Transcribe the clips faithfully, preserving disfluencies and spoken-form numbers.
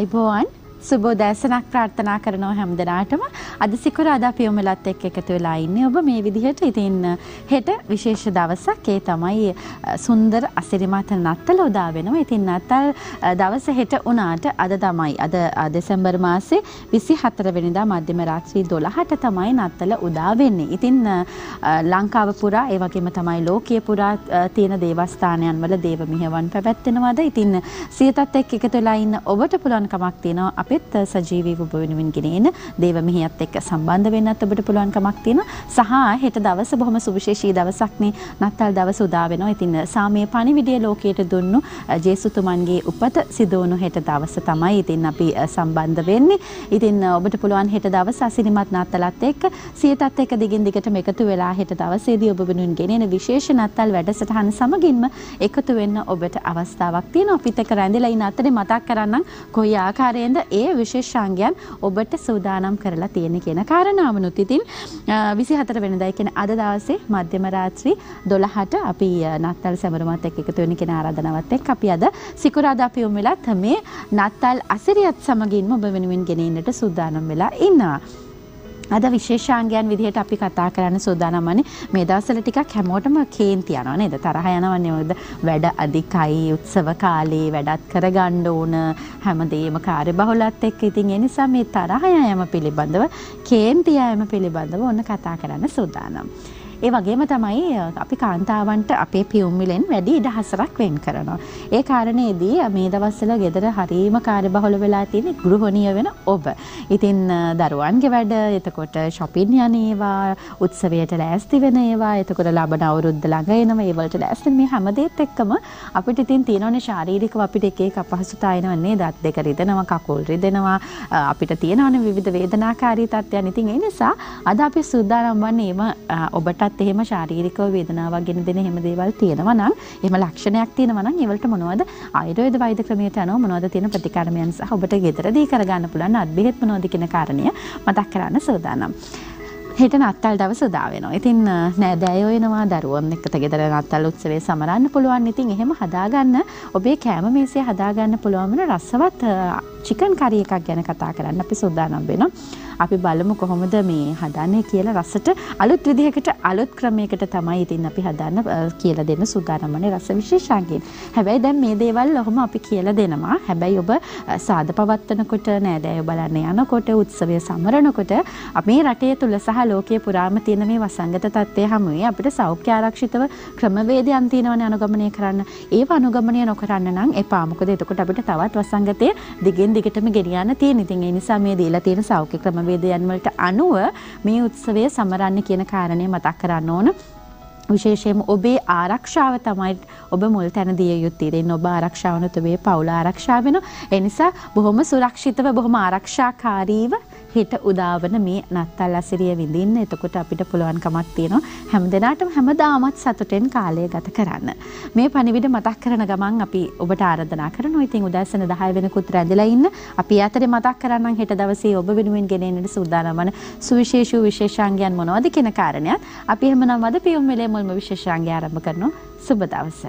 ආයිබෝවන් සුබෝදෑසනක් ප්‍රාර්ථනා කරනවා හැමදෙනාටම. අද සිකුරාදා පියුම් විලාත් එක්ක එකතු වෙලා ඉන්නේ ඔබ මේ විදිහට. ඉතින් හෙට විශේෂ දවසක්. ඒ තමයි සුන්දර අසිරිමත් නත්තල උදා වෙනවා. ඉතින් නත්තල් දවස හෙට උනාට අද තමයි අද දෙසැම්බර් මාසේ විසිහතර වෙනිදා මධ්‍යම රාත්‍රී දොළහට තමයි නත්තල උදා වෙන්නේ. ඉතින් ලංකාව පුරා ඒ වගේම තමයි ලෝකයේ පුරා තියෙන දේවස්ථානයන් වල දේව මිහවන් පැවැත්වෙනවාද. ඉතින් සියතත් එක්ක එකතු වෙලා ඉන්න ඔබට පුළුවන් කමක් තියෙනවා අපිත් සජීවීව ඔබ වෙනුවෙන් ගෙනෙන දේව මිහියත් එක්ක සම්බන්ධ වෙන්නත් ඔබට පුළුවන් කමක් තියෙනවා. සහ හෙට දවස බොහොම සුවිශේෂී දවසක් නේ. නත්තල් දවස උදා වෙනවා. ඉතින් සාමයේ පණිවිඩය ලෝකයට දුන්නු ජේසුතුමන්ගේ උපත සිදු වුණු හෙට දවස තමයි ඉතින් අපි සම්බන්ධ වෙන්නේ. ඉතින් ඔබට පුළුවන් හෙට දවස අසිරිමත් නත්තලත් එක්ක සියතත් එක්ක දිගින් දිගටම එකතු වෙලා හෙට දවසේදී ඔබ වෙනුවෙන් ගෙනෙන විශේෂ නත්තල් වැඩසටහන සමගින්ම එකතු වෙන්න ඔබට අවස්ථාවක් තියෙනවා. අපිත් එක්ක රැඳිලා ඉන්න අතරේ මතක් කරන්නම් කොයි ආකාරයෙන්ද ඒ විශේෂාංගයන් ඔබට සූදානම් කරලා තියෙන කියන කාරණාවනුත් ඉතින් විසිහතර වෙනිදා කියන්නේ අද දවසේ මධ්‍යම රාත්‍රී දොළහට අපි නත්තල් සැමරුමත් එක්ක එකතු වෙන කියන ආරාධනාවත් එක්ක අපි අද සිකුරාදා පියුම් වෙලත් මේ නත්තල් අසිරියත් සමගින්ම ඔබ වෙනුවෙන් ගෙනෙන්නට සූදානම් වෙලා ඉන්නවා. අද විශේෂාංගයන් විදිහට අපි කතා කරන්න සූදානම් වන්නේ මේ දවස්වල ටිකක් හැමෝටම කේන්ති යනවා නේද? තරහ යනවන්නේ මොකද? වැඩ අධිකයි, උත්සව කාලේ වැඩත් කරගන්න ඕන, හැමදේම කාර්යබහුලත් එක්ක. ඉතින් ඒ නිසා මේ තරහ යෑම පිළිබඳව, කේන්ති යෑම පිළිබඳව ඔන්න කතා කරන්න සූදානම්. ඒ වගේම තමයි අපි කාන්තාවන්ට අපේ පියුම් විලෙන් වැඩි ඉඩහසරක් වෙන් කරනවා. ඒ කාරණේදී මේ දවස්වල ගෙදර හරීම කාර්යබහුල වෙලා තියෙන ගෘහණිය වෙන ඔබ. ඉතින් දරුවන්ගේ වැඩ, එතකොට shopping යන ඒවා, උත්සවයට ලෑස්ති වෙන ඒවා, එතකොට ලබන අවුරුද්ද ළඟ එනවා. ඒ වලට ලෑස්ති මේ හැමදේත් එක්කම අපිට ඉතින් තියෙනවනේ ශාරීරිකව අපිට එක එක අපහසුතා එනවා නේද? දත් දෙක රිදෙනවා, කකුල් රිදෙනවා, අපිට තියෙනවනේ විවිධ වේදනාකාරී තත්ත්වයන්. ඉතින් ඒ නිසා අද අපි සූදානම් වන්නේ එම ඔබට එහෙම ශාරීරිකව වේදනාවක් ගෙන දෙන එහෙම දේවල් තියෙනවා නම්, එහෙම ලක්ෂණයක් තියෙනවා නම්, ඒවලට මොනවද ආයුර්වේද වෛද්‍ය ක්‍රමයට අනුව මොනවද තියෙන ප්‍රතිකාරමයන් සහ ඔබට ගෙදරදී කරගන්න පුළුවන් අත්බෙහෙත් මොනවද කියන කාරණය මතක් කරන්න සූදානම්. හෙට නත්තල් දවස උදා වෙනවා. ඉතින් නෑදෑයෝ එනවා, දරුවන් එක්ක ගෙදර නත්තල් උත්සවය සමරන්න පුළුවන්. ඉතින් එහෙම හදාගන්න ඔබේ කෑම මේසය හදාගන්න පුළුවන් වෙන රසවත් චිකන් කරි එකක් ගැන කතා කරන්න අපි සූදානම් වෙනවා. අපි බලමු කොහොමද මේ හදන්නේ කියලා. රසට අලුත් විදිහකට අලුත් ක්‍රමයකට තමයි ඉතින් අපි හදන්න කියලා දෙන්න සූදානම් වන්නේ රස විශේෂාංගයෙන්. හැබැයි දැන් මේ දේවල් ඔහොම අපි කියලා දෙනවා. හැබැයි ඔබ සාද පවත්වනකොට, නෑදෑයෝ බලන්න යනකොට, උත්සවය සමරනකොට අපේ රටේ තුල සහ ලෝකයේ පුරාම තියෙන මේ වසංගත තත්ත්වය හැමුවේ අපිට සෞඛ්‍ය ආරක්ෂිතව ක්‍රමවේදයන් තියෙනවනේ අනුගමනය කරන්න. ඒව අනුගමනය නොකරන්න නම් එපා. මොකද එතකොට අපිට තවත් වසංගතයේ දිගින් දිගටම ගෙනියන්න තියෙන. ඉතින් ඒ නිසා මේ දීලා තියෙන සෞඛ්‍ය ක්‍රමවේදයන් වලට අනුව මේ උත්සවය සමරන්න කියන කාරණය මතක් කරන්න ඕන. විශේෂයෙන්ම ඔබේ ආරක්ෂාව තමයි ඔබ මුල් තැන දිය යුත්තේ. ඉතින් ඔබ ආරක්ෂාවනොත් ඔබේ පවුල ආරක්ෂා වෙනවා. ඒ නිසා බොහොම සුරක්ෂිතව, බොහොම ආරක්ෂාකාරීව හෙට උදාවන මේ නත්තල් අසිරිය විඳින්න. එතකොට අපිට පුළුවන්කමක් තියෙනවා හැමදෙනාටම හැමදාමත් සතුටෙන් කාලය ගත කරන්න. මේ පණිවිඩ මතක් කරන ගමන් අපි ඔබට ආරාධනා කරනවා. ඉතින් උදෑසන දහය වෙනකුත් රැඳිලා ඉන්න. අපි අතරේ මතක් කරන්නම් හෙට දවසේ ඔබ වෙනුවෙන් ගෙනෙන්නට සූදානම් වන සුවිශේෂී විශේෂාංගයන් මොනවද කියන කාරණයක්. අපි එහෙමනම් අද පියුම් වෙලේ මුල්ම විශේෂාංගය ආරම්භ කරනවා. සුබ දවස.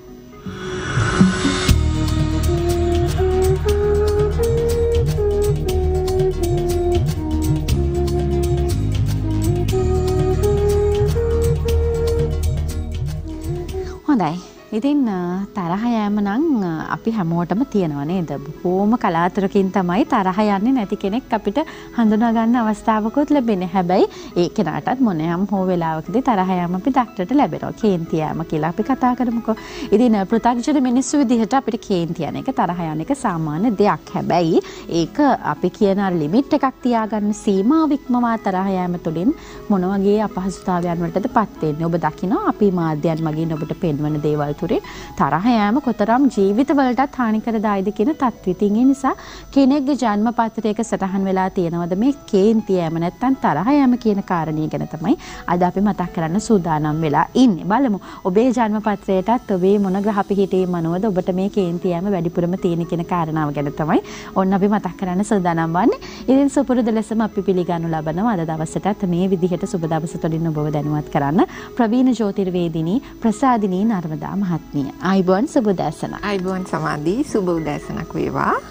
හොඳයි. ඉතින් තරහ යෑම නම් අපි හැමෝටම තියෙනවා නේද? බොහොම කලාතුරකින් තමයි තරහ යන්නේ නැති කෙනෙක් අපිට හඳුනා ගන්න අවස්ථාවකුත් ලැබෙන්නේ. හැබැයි ඒ කෙනාටත් මොනෑම් හෝ වෙලාවකදී තරහ යෑම අපි දක්නට ලැබෙනවා. කේන්ති යෑම කියලා අපි කතා කරමුකෝ. ඉතින් පෘථග්ජන මිනිස්සු විදිහට අපිට කේන්ති යන එක, තරහ යන එක සාමාන්‍ය දෙයක්. හැබැයි ඒක අපි කියන අර ලිමිට් එකක් තියාගන්න, සීමාව ඉක්මවා තරහ යෑම තුළින් මොන වගේ අපහසුතාවයන් වලටදපත් වෙන්නේ. ඔබ දකිනවා අපි මාධ්‍යයන් මගින් ඔබට පෙන්වන දේවල් තුරින් තරහ යෑම කොතරම් ජීවිතවලටත් හානිකරදායිද කියන තත්ත්වයෙන්. ඒ නිසා කෙනෙක්ගේ ජන්ම පත්‍රයක සටහන් වෙලා තියෙනවද මේ කේන්ති යෑම නැත්නම් තරහ යෑම කියන කාරණිය ගැන තමයි අද අපි මතක් කරන්න සූදානම් වෙලා ඉන්නේ. බලමු ඔබේ ජන්ම පත්‍රයටත් ඔබේ මොන ග්‍රහ පිහිටීම් අනුවද ඔබට මේ කේන්ති යෑම වැඩිපුරම තියෙන කියන කාරණාව ගැන තමයි ඔන්න අපි මතක් කරන්න සූදානම් වන්නේ. ඉතින් සුපුරුදු ලෙසම අපි පිළිගනු ලබනවා අද දවසටත් මේ විදිහට සුබ දවස තුළින් ඔබව දැනුවත් කරන්න ප්‍රවීණ ජ්‍යොතිර්වේදිනී ප්‍රසාදිනී නර්මදා මහත්මිය. ආයිබෝන් සුබ උදෑසන. ආයිබෝන් සමාධි සුබ උදෑසනක් වේවා.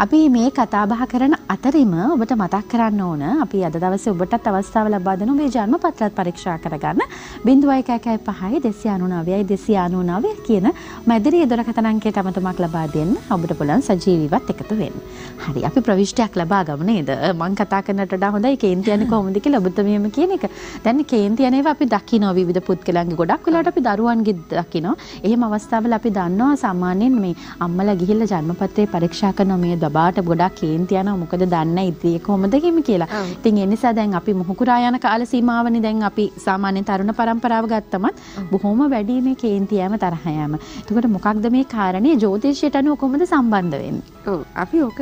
අපි මේ කතා බහ කරන අතරින්ම ඔබට මතක් කරන්න ඕන අපි අද දවසේ ඔබටත් අවස්ථාව ලබා දෙනවා මේ ජන්ම පත්‍රත් පරීක්ෂා කරගන්න ज़ीरो एक एक पाँच දෙසිය අනූනවයයි දෙසිය අනූනවය කියන මැදිරියේ දුරකථන අංකයට අමතමක් ලබා දෙන්න ඔබට පුළුවන් සජීවීවත් එකතු වෙන්න. හරි අපි ප්‍රවිෂ්ටයක් ලබා ගමු නේද? මම කතා කරන්නට වඩා හොඳයි කේන්ති යන්නේ කොහොමද කියලා ඔබතුමියම කියන එක. දැන් කේන්ති යන්නේව අපි දකිනවා විවිධ පුද්ගලයන්ගේ ගොඩක් වෙලාවට අපි දරුවන්ගේ දකිනවා. එහෙම අවස්ථාවල අපි දන්නවා සාමාන්‍යයෙන් මේ අම්මලා ගිහිල්ලා ජන්මපත්‍රේ පරීක්ෂා කරන මේ බබාට ගොඩක් කේන්ති යනවා මොකද දන්නේ ඉතින් ඒක කොහොමද කිමි කියලා. ඉතින් ඒ නිසා දැන් අපි මොහුකුරා යන කාල සීමාවනේ දැන් අපි සාමාන්‍යයෙන් තරුණ පරම්පරාව ගත්තම බොහොම වැඩි මේ කේන්ති යෑම තරහ යෑම. එතකොට මොකක්ද මේ කාරණේ ජ්‍යොතිෂයට අනුව කොහොමද සම්බන්ධ වෙන්නේ? ඔව් අපි ඔක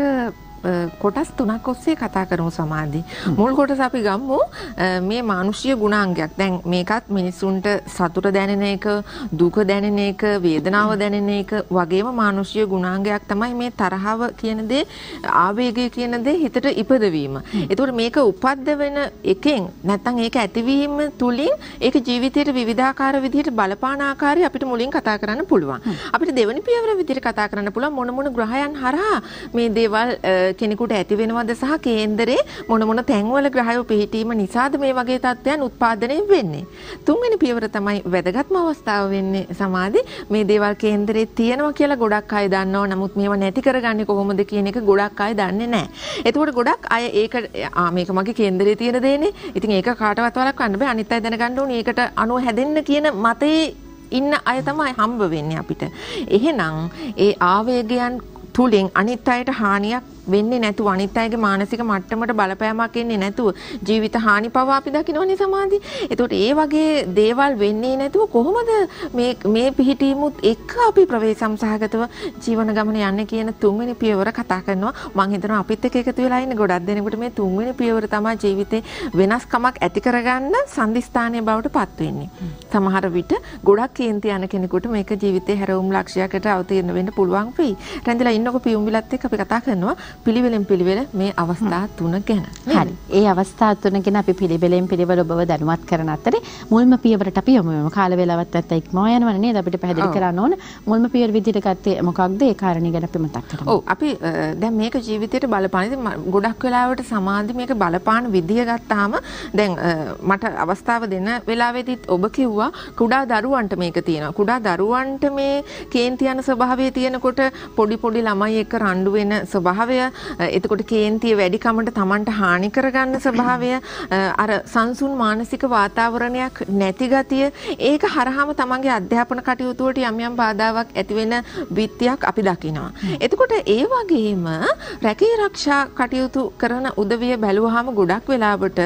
කොටස් තුනක් ඔස්සේ කතා කරමු සමාධි. මුල් කොටස අපි ගමු මේ මානුෂීය ගුණාංගයක්. දැන් මේකත් මිනිසුන්ට සතුට දැනෙන එක, දුක දැනෙන එක, වේදනාව දැනෙන එක වගේම මානුෂීය ගුණාංගයක් තමයි මේ තරහව කියන දේ, ආවේගය කියන දේ හිතට ඉපදවීම. ඒතකොට මේක උපද්ද වෙන එකෙන් නැත්නම් ඒක ඇතිවීම තුලින් ඒක ජීවිතයට විවිධාකාර විදිහට බලපාන ආකාරය අපිට මුලින් කතා කරන්න පුළුවන්. අපිට දෙවෙනි පියවර විදිහට කතා කරන්න පුළුවන් මොන මොන ග්‍රහයන් හරහා මේ දේවල් කෙනෙකුට ඇති වෙනවද සහ කේන්දරේ මොන මොන තැන්වල ග්‍රහයෝ පිහිටීම නිසාද මේ වගේ තත්ත්වයන් උත්පාදනය වෙන්නේ. තුන්වෙනි පියවර තමයි වැදගත්ම අවස්ථාව වෙන්නේ සමාධි. මේ දේවල් කේන්දරේ තියෙනවා කියලා ගොඩක් අය දන්නවා. නමුත් මේවා නැති කරගන්නේ කොහොමද කියන එක ගොඩක් අය දන්නේ නැහැ. එතකොට ගොඩක් අය ඒක ආ මේක මගේ කේන්දරේ තියෙන දේනේ. ඉතින් ඒක කාටවත් වළක්වන්න බෑ. අනිත් අය දැනගන්න ඕනේ ඒකට අනුව හැදෙන්න කියන මතේ ඉන්න අය තමයි හම්බ වෙන්නේ අපිට. එහෙනම් ඒ ආවේගයන් තුලින් අනිත් අයට හානියක් වෙන්නේ නැතුව අනිත් අයගේ මානසික මට්ටමට බලපෑමක් එන්නේ නැතුව ජීවිත හානි පවා අපි දකින්නනේ සමාධි. ඒතකොට ඒ වගේ දේවල් වෙන්නේ නැතුව කොහොමද මේ මේ පිහිටීමුත් එක්ක අපි ප්‍රවේශම් සහගතව ජීවන ගමන යන්නේ කියන තුන්වෙනි පියවර කතා කරනවා. මම හිතනවා අපිත් එක්ක එකතු වෙලා ඉන්නේ ගොඩක් දෙනෙකුට මේ තුන්වෙනි පියවර තමයි ජීවිතේ වෙනස්කමක් ඇති කරගන්න සම්දිස්ථානයේ බවට පත් වෙන්නේ. සමහර විට ගොඩක් කේන්ති යන කෙනෙකුට මේක ජීවිතේ හැරවුම් ලක්ෂයකට අවතීර්ණ වෙන්න පුළුවන් වෙයි. රැඳිලා ඉන්නකො පියුම් විලත් එක්ක අපි කතා කරනවා පිළිවෙලෙන් පිළිවෙල මේ අවස්ථා තුන ගැන. හරි. ඒ අවස්ථා තුන ගැන අපි පිළිවෙලෙන් පිළිවෙල ඔබව දැනුවත් කරන අතරේ මුල්ම පියවරට අපි යමු. කාල වේලාවත් නැත්නම් ඉක්මව යනවනේ නේද? අපිට පැහැදිලි කරන්න ඕන මුල්ම පියවර විදිහට ගත්තේ මොකක්ද? ඒ කාරණේ ගැන අපි මතක් කරමු. ඔව් අපි දැන් මේක ජීවිතේට බලපාන. ඉතින් ගොඩක් වෙලාවට සමාධි මේක බලපාන විදිය ගත්තාම දැන් මට අවස්ථාව දෙන වෙලාවෙදිත් ඔබ කිව්වා කුඩා දරුවන්ට මේක තියෙනවා. කුඩා දරුවන්ට මේ කේන්ති යන ස්වභාවය තියෙනකොට පොඩි පොඩි ළමයි එක්ක රණ්ඩු වෙන ස්වභාවය, එතකොට කේන්තිය වැඩිකමට Tamanට හානි කරගන්න ස්වභාවය, අර සංසුන් මානසික වාතාවරණයක් නැති ගතිය, ඒක හරහාම Tamanගේ අධ්‍යාපන කටයුතු වලට යම් යම් බාධාවක් ඇති වෙන විත්‍යක් අපි දකිනවා. එතකොට ඒ වගේම රැකී ආරක්ෂා කටයුතු කරන උදවිය බැලුවාම ගොඩක් වෙලාවට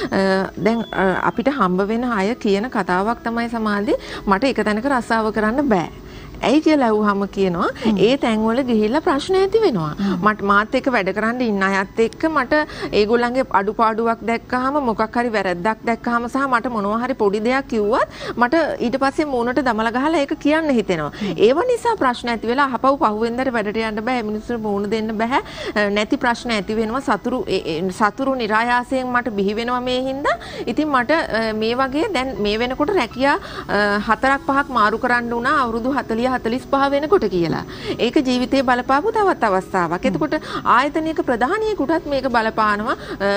දැන් අපිට හම්බ වෙන අය කියන කතාවක් තමයි සමාධි මට එක තැනක රස්සාව කරන්න බෑ. ඇයි කියලා අහුවම කියනවා ඒ තැන්වල ගිහිල්ලා ප්‍රශ්න ඇති වෙනවා. මට මාත් එක්ක වැඩ කරන්න ඉන්න අයත් එක්ක මට ඒගොල්ලන්ගේ අඩුපාඩුවක් දැක්කහම මොකක් හරි වැරද්දක් දැක්කහම සහ මට මොනවා හරි පොඩි දෙයක් කිව්වත් මට ඊට පස්සේ මූණට දමලා ගහලා ඒක කියන්න හිතෙනවා. ඒව නිසා ප්‍රශ්න ඇති වෙලා අහපව් පහුවෙන්දට වැඩට යන්න බෑ. මිනිස්සුන්ට මූණ දෙන්න බෑ. නැති ප්‍රශ්න ඇති වෙනවා. සතුරු සතුරු નિરાයාසයෙන් මට බිහි වෙනවා මේ හින්දා. ඉතින් මට මේ වගේ දැන් මේ වෙනකොට රැකියා හතරක් පහක් මාරු කරන්න උනා අවුරුදු හතලිය හතලිස් පහ වෙනකොට කියලා. ඒක ජීවිතේ බලපාපු තවත් අවස්ථාවක්. එතකොට ආයතනික ප්‍රධානියෙකුටත් මේක බලපානවා.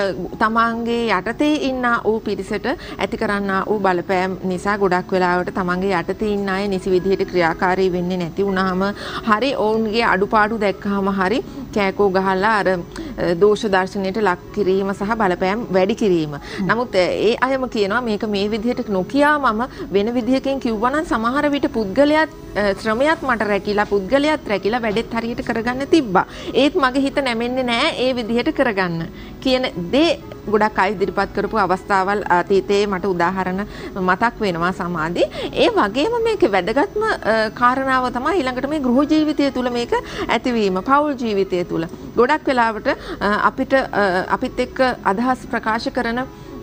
තමන්ගේ යටතේ ඉන්න ඌ පිරිසට ඇති කරන්න ඌ බලපෑම් නිසා ගොඩක් වෙලාවට තමන්ගේ යටතේ ඉන්න අය නිසි විදිහට ක්‍රියාකාරී වෙන්නේ නැති වුනහම හරි ඔවුන්ගේ අඩුපාඩු දැක්කහම හරි කෑකෝ ගහලා අර දෝෂ දර්ශනයට ලක් කිරීම සහ බලපෑම් වැඩි කිරීම. නමුත් ඒ අයම කියනවා මේක මේ විදිහට නොකියා මම වෙන විදිහකින් කිව්වනම් සමහර විට පුද්ගලයාත් ශ්‍රමයක් මට රැකිලා පුද්ගලයාත් රැකිලා වැඩෙත් හරියට කරගන්න තිබ්බා. ඒත් මගේ හිත නැමෙන්නේ නැහැ ඒ විදිහට කරගන්න කියන දේ ගොඩක් අය ඉදිරිපත් කරපු අවස්ථාවල් අතීතයේ මට උදාහරණ මතක් වෙනවා සමාධි. ඒ වගේම මේකේ වැදගත්ම කාරණාව තමයි ඊළඟට මේ ගෘහ ජීවිතය තුළ මේක ඇතිවීම, පෞල් ජීවිතය තුළ. ගොඩක් වෙලාවට අපිට අපිත් එක්ක අදහස් ප්‍රකාශ කරන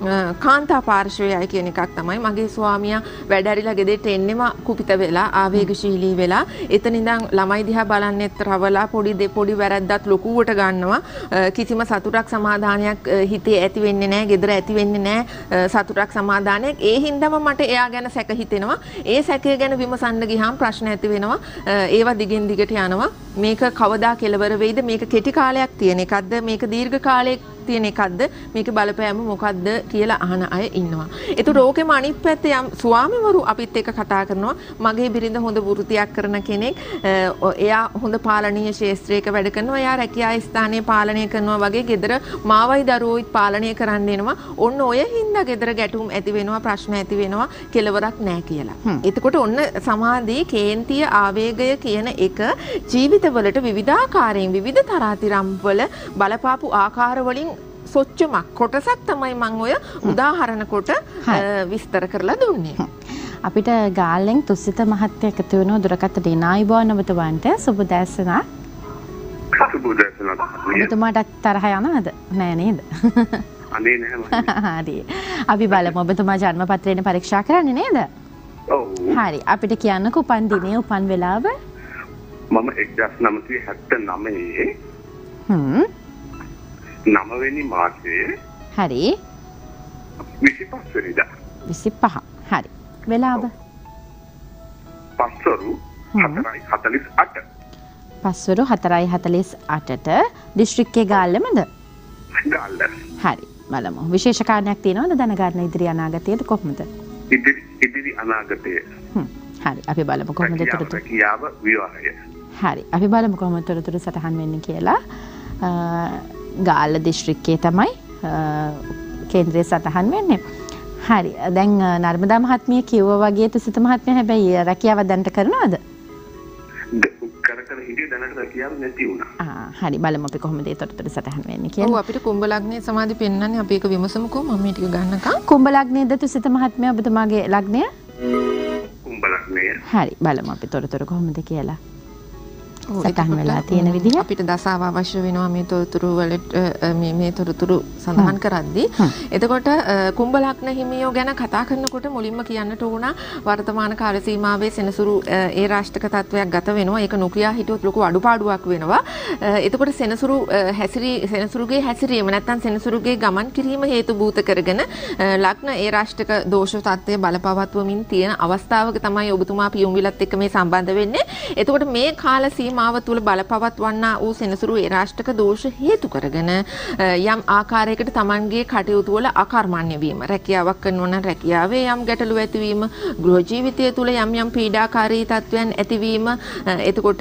කාන්තා පාර්ශවයයි කියන එකක් තමයි. මගේ ස්වාමියා වැඩ ඇරිලා ගෙදරට එන්නෙම කුපිත වෙලා ආවේගශීලී වෙලා එතන ඉඳන් ළමයි දිහා බලන්නෙත් රවලා පොඩි දෙ පොඩි වැරද්දක් ලොකුවට ගන්නවා. කිසිම සතුටක් සමාදානයක් හිතේ ඇති වෙන්නේ නැහැ. ගෙදර ඇති වෙන්නේ නැහැ සතුටක් සමාදානයක්. ඒ හින්දාම මට එයා ගැන සැක හිතෙනවා. ඒ සැකය ගැන විමසන්න ගියාම ප්‍රශ්න ඇති වෙනවා. ඒවා දිගින් දිගට යනවා. මේක කවදා කෙලවර වෙයිද? මේක කෙටි කාලයක් තියෙන එකක්ද? මේක දීර්ඝ කාලයක් තියෙන එකක්ද? මේක බලපෑම මොකක්ද කියලා අහන අය ඉන්නවා. ඒතර ඕකෙම අනිත් පැත්තේ යම් ස්වාමිවරු අපිත් එක්ක කතා කරනවා. මගේ බිරිඳ හොඳ වෘත්තියක් කරන කෙනෙක්. එයා හොඳ පාලනීය ශාස්ත්‍රයක වැඩ කරනවා. එයා රැකියා ස්ථානයේ පාලනය කරනවා වගේ ගෙදර මාවයි දරුවෝයි පාලනය කරන්න එනවා. ඔන්න ඔය හින්දා ගෙදර ගැටුම් ඇති වෙනවා, ප්‍රශ්න ඇති වෙනවා, කෙලවරක් නැහැ කියලා. එතකොට ඔන්න සමාධි, කේන්තිය, ආවේගය කියන එක ජීවිතවලට විවිධාකාරයෙන් විවිධ තරාතිරම් වල බලපාපු ආකාර වලින් සොච්චමක් කොටසක් තමයි මම ඔය උදාහරණ කොට විස්තර කරලා දුන්නේ. අපිට ගාල්ලෙන් තුසිත මහත්තයා එකතු වෙනවා දුරකථනයේ නායිබෝන් ඔබතුමාන්ට සුබ දැසනා. සුබ දැසනා. ඔබතුමාට තරහ යනවද? නෑ නේද? අනේ නෑ මම. හරි. අපි බලමු ඔබතුමා ජන්ම පත්‍රයෙන් පරීක්ෂා කරන්නේ නේද? ඔව්. හරි. අපිට කියන්නකෝ උපන් දිනේ උපන් වෙලාව. මම එක්දහස් නවසිය හැත්තෑ නවයේ හ්ම් නවවෙනි මාසයේ හරි විසිපහ වෙනිදා විසිපහ හරි වෙලාව පස්වරු හතරයි හතළිස් අට පස්වරු හතරයි හතළිස් අටට දිස්ත්‍රික්කයේ ගාල්ලමද? ගාල්ල. හරි බලමු. විශේෂ කාරණයක් තියෙනවද දැනගන්න ඉදිරි අනාගතයේද කොහොමද? ඉදිරි ඉදිරි අනාගතයේ. හ්ම් හරි අපි බලමු කොහොමද තොරතුරු. කියාව විවාහය. හරි අපි බලමු කොහොමද තොරතුරු සටහන් වෙන්නේ කියලා. ගාල්ල දිස්ත්‍රික්කයේ තමයි කේන්ද්‍රය සටහන් වෙන්නේ. හරි දැන් නර්මදා මහත්මිය කිව්වා වගේ තුසිත මහත්මිය හැබැයි රැකියාව දැන්ට කරනවද? කර කර හිටිය දැනට රැකියාව නැති වුණා. ආ හරි බලමු අපි කොහොමද ඒ තොරතුරු සටහන් වෙන්නේ කියලා. ඔව් අපිට කුම්භ ලග්නේ සමාධි පෙන්වන්නේ අපි ඒක විමසමුකෝ. මම මේ ටික ගන්නකම්. කුම්භ ලග්නේද තුසිත මහත්මිය ඔබතුමාගේ ලග්නය? කුම්භ ලග්නය. හරි බලමු අපි තොරතුරු කොහොමද කියලා. සටහන් වෙලා තියෙන විදිහ අපිට දසාව අවශ්‍ය වෙනවා මේ තොරතුරු වලට මේ මේ තොරතුරු සඳහන් කරද්දී. එතකොට කුම්භ ලග්න හිමියෝ ගැන කතා කරනකොට මුලින්ම කියන්නට ඕන වර්තමාන කාල සීමාවේ සෙනසුරු ඒ රාෂ්ටක තත්වයක් ගත වෙනවා. ඒක නොකියා හිටියොත් ලොකු අඩුපාඩුවක් වෙනවා. එතකොට සෙනසුරු හැසිරී සෙනසුරුගේ හැසිරීම නැත්නම් සෙනසුරුගේ ගමන් කිරීම හේතු භූත කරගෙන ලග්න ඒ රාෂ්ටක දෝෂ තත්ත්වය බලපවත්වමින් තියෙන අවස්ථාවක තමයි ඔබතුමා පියුම් විලත් එක්ක මේ සම්බන්ධ වෙන්නේ. එතකොට මේ කාල මාව තුල බලපවත්වන්නා වූ සෙනසුරු ඒ රාෂ්ටක දෝෂ හේතු කරගෙන යම් ආකාරයකට Tamanගේ කටයුතු වල අකර්මණ්‍ය වීම, රැකියාවක් කරනවා නම් රැකියාවේ යම් ගැටලු ඇතිවීම, ගෘහ ජීවිතය තුල යම් යම් පීඩාකාරී තත්වයන් ඇතිවීම, එතකොට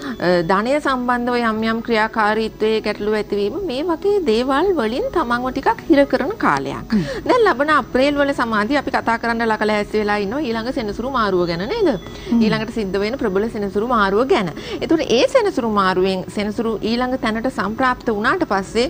ධනය සම්බන්ධව යම් යම් ක්‍රියාකාරීත්වයේ ගැටලු ඇතිවීම, මේ වගේ දේවල් වලින් Tamanව ටිකක් හිර කරන කාලයක්. දැන් ලබන අප්‍රේල් වල සමාධිය අපි කතා කරන්න ලකලා ඇස් වෙලා ඉන්නවා ඊළඟ සෙනසුරු මාරුව ගැන නේද? ඊළඟට සිද්ධ වෙන ප්‍රබල සෙනසුරු මාරුව ගැන. ඒතකොට ඒ සෙනසුරු මාරුවෙන් සෙනසුරු ඊළඟ තැනට සම්ප්‍රාප්ත වුණාට පස්සේ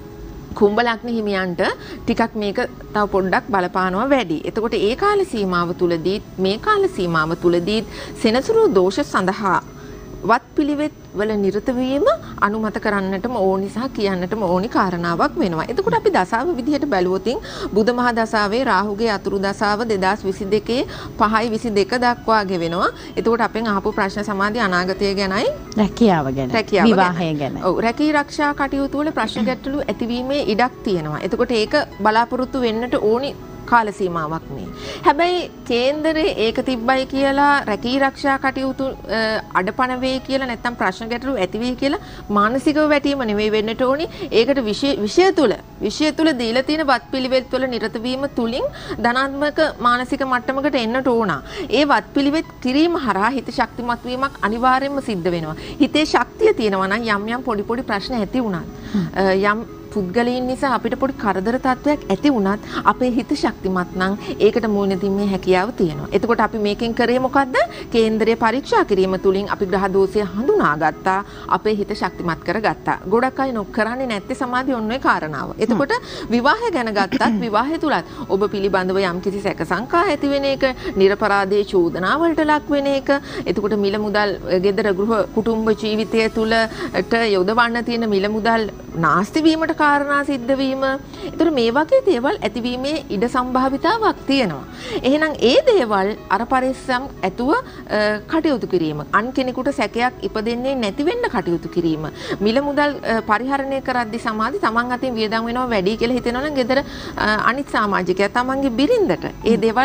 කුම්භ ලග්න හිමියන්ට ටිකක් මේක තව පොඩ්ඩක් බලපානවා වැඩි. එතකොට ඒ කාල සීමාව තුලදී මේ කාල සීමාව තුලදී සෙනසුරු දෝෂ සඳහා වත් පිළිවෙත් වල නිරත වීම අනුමත කරන්නටම ඕනි සහ කියන්නටම ඕනි කාරණාවක් වෙනවා. එතකොට අපි දසාව විදිහට බැලුවොතින් බුධ මහ දසාවේ රාහුගේ අතුරු දසාව දෙදාස් විසි දෙකේ පහයි විසි දෙක දක්වා ගෙවෙනවා. එතකොට අපෙන් අහපු ප්‍රශ්න සමාධි අනාගතය ගැනයි රැකියාව ගැන විවාහය ගැන. ඔව් රැකී ආරක්ෂා කටයුතු වල ප්‍රශ්න ගැටලු ඇතිවීමේ ඉඩක් තියෙනවා. එතකොට ඒක බලාපොරොත්තු වෙන්නට ඕනි කාල සීමාවක් මේ. හැබැයි කේන්දරේ ඒක තිබ්බයි කියලා රැකී ආරක්ෂා කටයුතු අඩපණ වෙයි කියලා නැත්නම් ප්‍රශ්න ගැටලු ඇති වෙයි කියලා මානසිකව වැටීම නෙවෙයි වෙන්නට ඕනි. ඒකට විෂය තුල විෂය තුල දීලා තියෙන වත් පිළිවෙත් වල නිරත වීම තුලින් ධනාත්මක මානසික මට්ටමකට එන්නට ඕන. ඒ වත් පිළිවෙත් කිරීම හරහා හිත ශක්තිමත් වීමක් අනිවාර්යයෙන්ම සිද්ධ වෙනවා. හිතේ ශක්තිය තියෙනවා නම් යම් යම් පොඩි පොඩි ප්‍රශ්න ඇති වුණත් යම් පුද්ගලයන් නිසා අපිට පොඩි කරදර තත්වයක් ඇති වුණත් අපේ හිත ශක්තිමත් නම් ඒකට මුහුණ දීමේ හැකියාව තියෙනවා. එතකොට අපි මේකෙන් කරේ මොකද්ද? කේන්දරය පරීක්ෂා කිරීම තුලින් අපි ග්‍රහ දෝෂය හඳුනාගත්තා. අපේ හිත ශක්තිමත් කරගත්තා. ගොඩක් අය නොකරන්නේ නැත්තේ සමාධිය ඔන්න ඔය කාරණාව. එතකොට විවාහය ගැන ගත්තත් විවාහය තුලත් ඔබ පිළිබඳව යම් කිසි සැක සංකා ඇති වෙන එක, නිර්පරාදයේ චෝදනා වලට ලක් වෙන එක, එතකොට මිල මුදල් ගෙදර ගෘහ කුටුම්බ ජීවිතය තුලට යොදවන්න තියෙන මිල මුදල් නාස්ති වීමට කාරණා සිද්ධ වීම. ඒතර මේ වගේ දේවල් ඇතිවීමේ ඉඩ සම්භාවිතාවක් තියෙනවා. එහෙනම් ඒ දේවල් අර පරිස්සම් ඇතුව කටයුතු කිරීම. අන් කෙනෙකුට සැකයක් ඉපදෙන්නේ නැති වෙන්න කටයුතු කිරීම. මිල මුදල් පරිහරණය කරද්දී සමාධි තමන් අතින් වියදම් වෙනවා වැඩි කියලා හිතෙනවා නම් ගෙදර අනිත් සමාජිකයා තමන්ගේ බිරිඳට ඒ දේවල්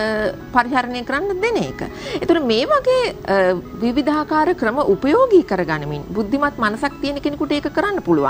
පරිහරණය කරන්න දෙන එක. ඒතර මේ වගේ විවිධාකාර ක්‍රම උපයෝගී කරගනිමින් බුද්ධිමත් මනසක් තියෙන කෙනෙකුට ඒක කරන්න පුළුවන්.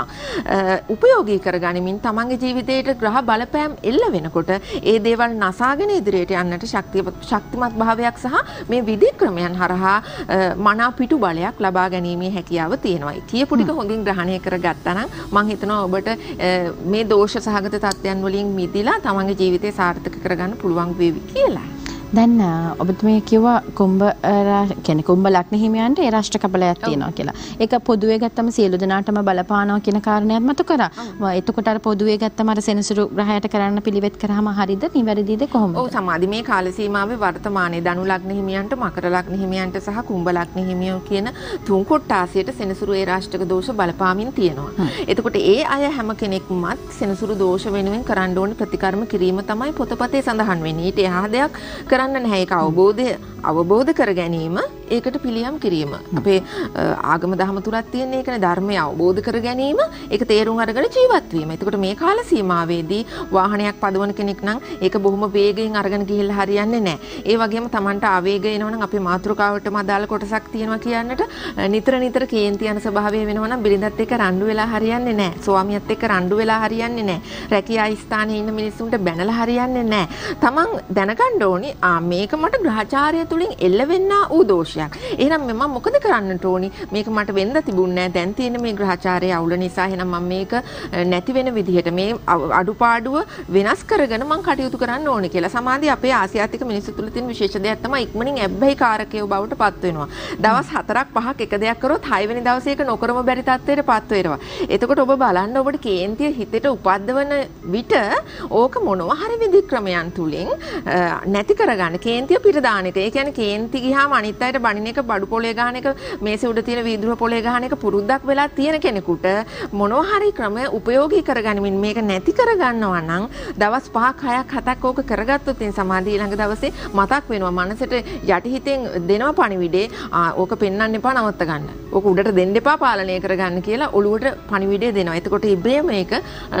උපයෝගී කරගනිමින් තමන්ගේ ජීවිතයට ග්‍රහ බලපෑම් එල්ල වෙනකොට ඒ දේවල් නසාගෙන ඉදිරියට යන්නට ශක්තිමත් භාවයක් සහ මේ විධි ක්‍රමයන් හරහා මනා පිටු බලයක් ලබා ගැනීමේ හැකියාව තියෙනවා. කියපු ටික හොඳින් ග්‍රහණය කරගත්තා නම් මම හිතනවා ඔබට මේ දෝෂ සහගත තත්ත්වයන් වලින් මිදලා තමන්ගේ ජීවිතය සාර්ථක කරගන්න පුළුවන් වේවි කියලා. දැන් ඔබතුමිය කිව්වා කුම්භ කියන්නේ කුම්භ ලග්න හිමියන්ට ඒ රාෂ්ට්‍ර කබලයක් තියෙනවා කියලා. ඒක පොදුවේ ගත්තම සියලු දෙනාටම බලපානවා කියන කාරණයක් මතු කරා. එතකොට අර පොදුවේ ගත්තම අර සෙනසුරු ග්‍රහයට කරන්න පිළිවෙත් කරාම හරියද නිවැරදිද කොහොමද? ඔව් සමාධි මේ කාල සීමාවේ වර්තමානයේ ධනු ලග්න හිමියන්ට මකර ලග්න හිමියන්ට සහ කුම්භ ලග්න හිමියෝ කියන තුන් කොටාසියට සෙනසුරු ඒ රාෂ්ට්‍රක දෝෂ බලපාමින් තියෙනවා. එතකොට ඒ අය හැම කෙනෙක්මත් සෙනසුරු දෝෂ වෙනුවෙන් කරන්න ඕන ප්‍රතිකර්ම කිරීම තමයි පොතපතේ සඳහන් වෙන්නේ. ඊට එහා දෙයක් කරන්න නැහැ. ඒක අවබෝධය අවබෝධ කර ගැනීම ඒකට පිළියම් කිරීම. අපේ ආගම දහම තුලත් තියෙන ඒකනේ ධර්මය අවබෝධ කර ගැනීම ඒක තේරුම් අරගෙන ජීවත් වීම. එතකොට මේ කාල සීමාවේදී වාහනයක් පදවන කෙනෙක් නම් ඒක බොහොම වේගයෙන් අරගෙන ගිහිල්ලා හරියන්නේ නැහැ. ඒ වගේම Tamanට ආවේගය එනවා නම් අපේ මාතෘකාවටම අදාළ කොටසක් තියෙනවා කියන්නට නිතර නිතර කේන්ති යන ස්වභාවය වෙනවා නම් බිරිඳත් එක්ක රණ්ඩු වෙලා හරියන්නේ නැහැ. ස්වාමියාත් එක්ක රණ්ඩු වෙලා හරියන්නේ නැහැ. රැකියා ස්ථානයේ ඉන්න මිනිස්සුන්ට බැනලා හරියන්නේ නැහැ. Taman දැනගන්න ඕනි ආ මේක මට ග්‍රහචාරය තුලින් එල්ලවෙන්නා වූ දෝෂයක්. එහෙනම් මම මොකද කරන්නට ඕනි? මේක මට වෙන්න තිබුණේ නැහැ. දැන් තියෙන මේ ග්‍රහචාරයේ අවුල නිසා එහෙනම් මම මේක නැති වෙන විදිහට මේ අඩුපාඩුව වෙනස් කරගෙන මම කටයුතු කරන්න ඕනේ කියලා. සමාධිය අපේ ආසියාතික මිනිස්සු තුල තියෙන විශේෂ දෙයක් තමයි ඉක්මනින් ඇබ්බැහි කාරකයෝ බවට පත් වෙනවා. දවස් හතරක් පහක් එක දෙයක් කරොත් හය වෙනි දවසේ ඒක නොකරම බැරි තත්ත්වයට පත් වෙනවා. එතකොට ඔබ බලන්න ඔබට කේන්තිය හිතට උපද්දවන විට ඕක මොනවා හරි විදි ක්‍රමයන් තුලින් නැති කරගන්න කේන්තිය පිට දාන එක. ඒ කියන්නේ කේන්ති ගියාම අනිත් අයට බණින එක බඩු පොලේ ගහන එක මේසේ උඩ තියෙන වීදුරු පොලේ ගහන එක පුරුද්දක් වෙලා තියෙන කෙනෙකුට මොනවා හරි ක්‍රම උපයෝගී කරගනිමින් මේක නැති කරගන්නවා නම් දවස් පහක් හයක් හතක් ඕක කරගත්තොත් ඉතින් සමාධිය ඊළඟ දවසේ මතක් වෙනවා. මනසට යටි හිතෙන් දෙනවා පණිවිඩේ ඕක පෙන්වන්න එපා නවත්ත ගන්න. ඕක උඩට දෙන්න එපා පාලනය කරගන්න කියලා ඔළුවට පණිවිඩය දෙනවා. එතකොට ඉබේම මේක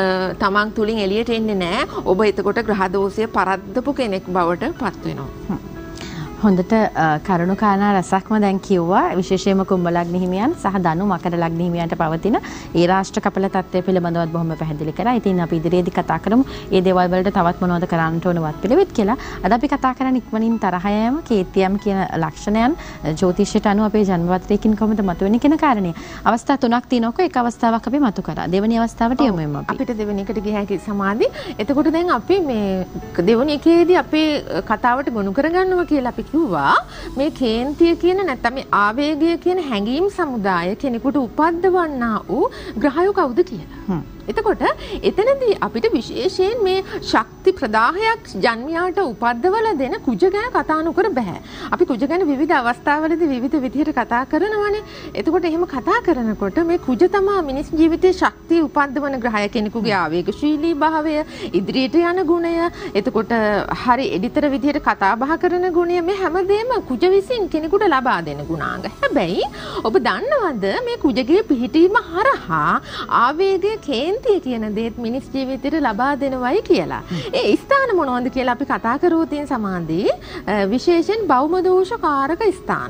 තමන් තුලින් එළියට එන්නේ නැහැ. ඔබ එතකොට ග්‍රහ දෝෂය පරද්දපු කෙනෙක් බවට පත් වෙනවා. හොඳට කරුණු කාරණා රසක්ම දැන් කිව්වා. විශේෂයෙන්ම කුම්භ ලග්න හිමියන් සහ ධනු මකර ලග්න හිමියන්ට පවතින ඒ රාෂ්ට්‍ර කපල තත්ත්වය පිළිබඳවත් බොහොම පැහැදිලි කරා. ඉතින් අපි ඉදිරියේදී කතා කරමු මේ දේවල් වලට තවත් මොනවද කරන්න ඕනවත් පිළිවෙත් කියලා. අද අපි කතා කරන්නේ ඉක්මනින් තරහ යෑම, කේතියම් කියන ලක්ෂණයන් ජ්‍යොතිෂයට අනුව අපේ ජන්මපත්‍රයකින් කොහොමද මතුවෙන්නේ කියන කාරණය. අවස්ථා තුනක් තියෙනකො එක අවස්ථාවක් අපි මතු කරා. දෙවෙනි අවස්ථාවට යමු එමු අපි. අපිට දෙවෙනි එකට ගිය හැකි සමාධි. එතකොට දැන් අපි මේ දෙවෙනි එකේදී අපේ කතාවට ගොනු කරගන්නවා කියලා අපි කිව්වා මේ කේන්තිය කියන නැත්නම් මේ ආවේගය කියන හැඟීම් සමුදාය කෙනෙකුට උපද්දවන්නා වූ ග්‍රහයෝ කවුද කියලා. එතකොට එතනදී අපිට විශේෂයෙන් මේ ශක්ති ප්‍රදාහයක් ජන්මියාට උපද්දවල දෙන කුජ ගැන කතා නොකර බෑ. අපි කුජ ගැන විවිධ අවස්ථාවලදී විවිධ විදිහට කතා කරනවානේ. එතකොට එහෙම කතා කරනකොට මේ කුජ තමයි මිනිස් ජීවිතයේ ශක්තිය උපද්දවන ග්‍රහය. කෙනෙකුගේ ආවේගශීලී භාවය, ඉදිරියට යන ගුණය, එතකොට හරි එඩිතර විදිහට කතා බහ කරන ගුණය, මේ හැමදේම කුජ විසින් කෙනෙකුට ලබා දෙන ගුණාංග. හැබැයි ඔබ දන්නවද මේ කුජගේ පිහිටීම හරහා ආවේගය කේන්ති කියන දේත් මිනිස් ජීවිතයට ලබා දෙනවයි කියලා. ඒ ස්ථාන මොනවද කියලා අපි කතා කරුවොත් සමාධි විශේෂයෙන් භෞම දෝෂ කාරක ස්ථාන.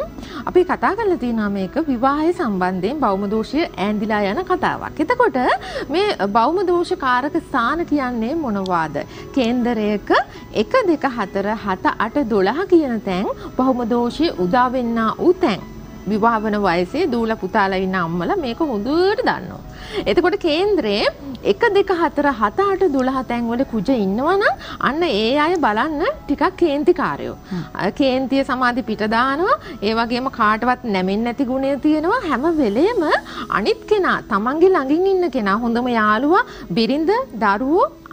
අපි කතා කරලා තියෙනවා මේක විවාහය සම්බන්ධයෙන් භෞම දෝෂය ඈඳිලා යන කතාවක්. එතකොට මේ භෞම දෝෂ කාරක ස්ථාන කියන්නේ මොනවාද? කේන්දරයක එක දෙක හතර හත අට දොළහ කියන තැන් භෞම දෝෂයේ උදා වෙන්නා වූ තැන්. විවාහ වන වයසේ දූල පුතාලා ඉන්න අම්මලා මේක හොඳට දන්නවා. එතකොට කේන්ද්‍රයේ එක දෙක හතර හත අට දොළහ තැන් වල කුජ ඉන්නවා නම් අන්න ඒ අය බලන්න ටිකක් කේන්තිකාරයෝ. කේන්තිය සමාධි පිට දානවා. ඒ වගේම කාටවත් නැමෙන්නේ නැති ගුණය තියෙනවා. හැම වෙලේම අනිත් කෙනා තමන්ගේ ළඟින් ඉන්න කෙනා හොඳම යාළුවා, බිරිඳ, දරුවෝ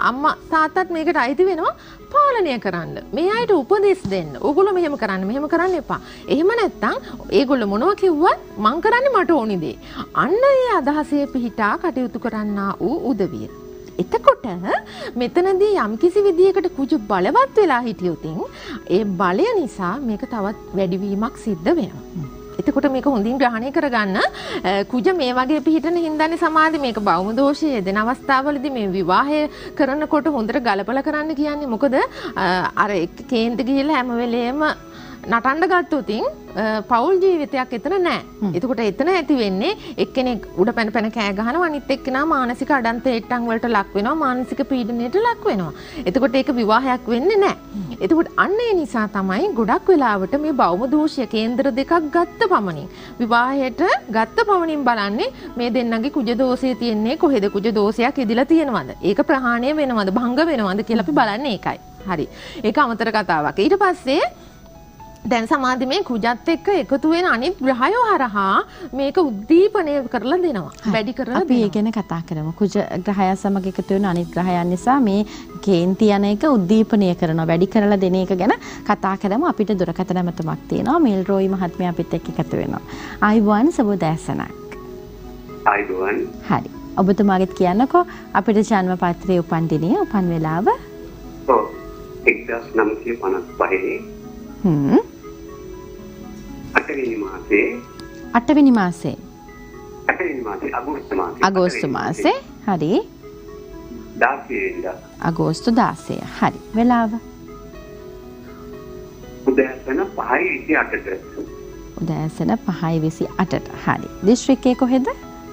අම්මා තාත්තත් මේකට අයිති වෙනවා පාලනය කරන්න. මේ අයට උපදෙස් දෙන්න. ඕගොල්ලෝ මෙහෙම කරන්න මෙහෙම කරන්න එපා. එහෙම නැත්නම් ඒගොල්ලෝ මොනවා කිව්වත් මං කරන්නේ මට ඕනි දේ. අන්න ඒ අදහසේ පිහිටා කටයුතු කරන්නා වූ උදවිය. එතකොට මෙතනදී යම්කිසි විදියකට කුජ බලවත් වෙලා හිටියොත් ඒ බලය නිසා මේක තවත් වැඩිවීමක් සිද්ධ වෙනවා. එතකොට මේක හොඳින් ග්‍රහණය කරගන්න කුජ මේ වගේ පිහිටන හින්දානේ සමාධි මේක බෞම දෝෂයේ දෙන අවස්ථාවලදී මේ විවාහය කරනකොට හොඳට ගලපලා කරන්න කියන්නේ. මොකද අර එක්ක කේන්ද ගිහිල්ලා හැම වෙලේම නටන්න ගත්තොත් පෞල් ජීවිතයක් එතන නැහැ. එතකොට එතන ඇති වෙන්නේ එක්කෙනෙක් උඩ පැන පැන කෑ ගහනවා අනිත් එක්කෙනා මානසික අඩන්තේට්ටම් වලට ලක් වෙනවා මානසික පීඩනයට ලක් වෙනවා. එතකොට ඒක විවාහයක් වෙන්නේ නැහැ. එතකොට අන්න ඒ නිසා තමයි ගොඩක් වෙලාවට මේ බෞම දෝෂය කේන්දර දෙකක් ගත්ත පමණින් විවාහයට ගත්ත පමණින් බලන්නේ මේ දෙන්නගේ කුජ දෝෂය තියෙන්නේ කොහෙද කුජ දෝෂයක් ඉදිලා තියෙනවද? ඒක ප්‍රහාණය වෙනවද භංග වෙනවද කියලා අපි බලන්නේ ඒකයි. හරි. ඒක අමතර කතාවක්. ඊට පස්සේ දැන් සමාධි මේ කුජත් එක්ක එකතු වෙන අනිත් ග්‍රහයෝ හරහා මේක උද්දීපනය කරලා දෙනවා. වැඩි කරලා අපි ඒ ගැන කතා කරමු. කුජ ග්‍රහය සමග එකතු වෙන අනිත් ග්‍රහයන් නිසා මේ කේන්ති යන එක උද්දීපනය කරනවා. වැඩි කරලා දෙන එක ගැන කතා කරමු. අපිට දුරකථන නැමතුමක් තියෙනවා. මේල් රෝයි මහත්මයා අපිත් එක්ක එකතු වෙනවා. ආයිබෝන් සබෝදෑසනක්. ආයිබෝන්. හරි. ඔබතුමාගෙත් කියන්නකෝ අපිට ජන්ම පත්‍රයේ උපන් දිනය උපන් වෙලාව. ඔව්. එක්දාස් නවසිය පනස් පහේ. හ්ම්. අටවෙනි මාසේ අටවෙනි මාසේ අටවෙනි මාසේ අගෝස්තු මාසේ අගෝස්තු මාසේ හරි දාසය වෙනිදා අගෝස්තු දාසය හරි වෙලාව උදෑසන පහයි විසි අටට උදෑසන පහයි විසි අටට හරි දිස්ත්‍රික්කයේ කොහෙද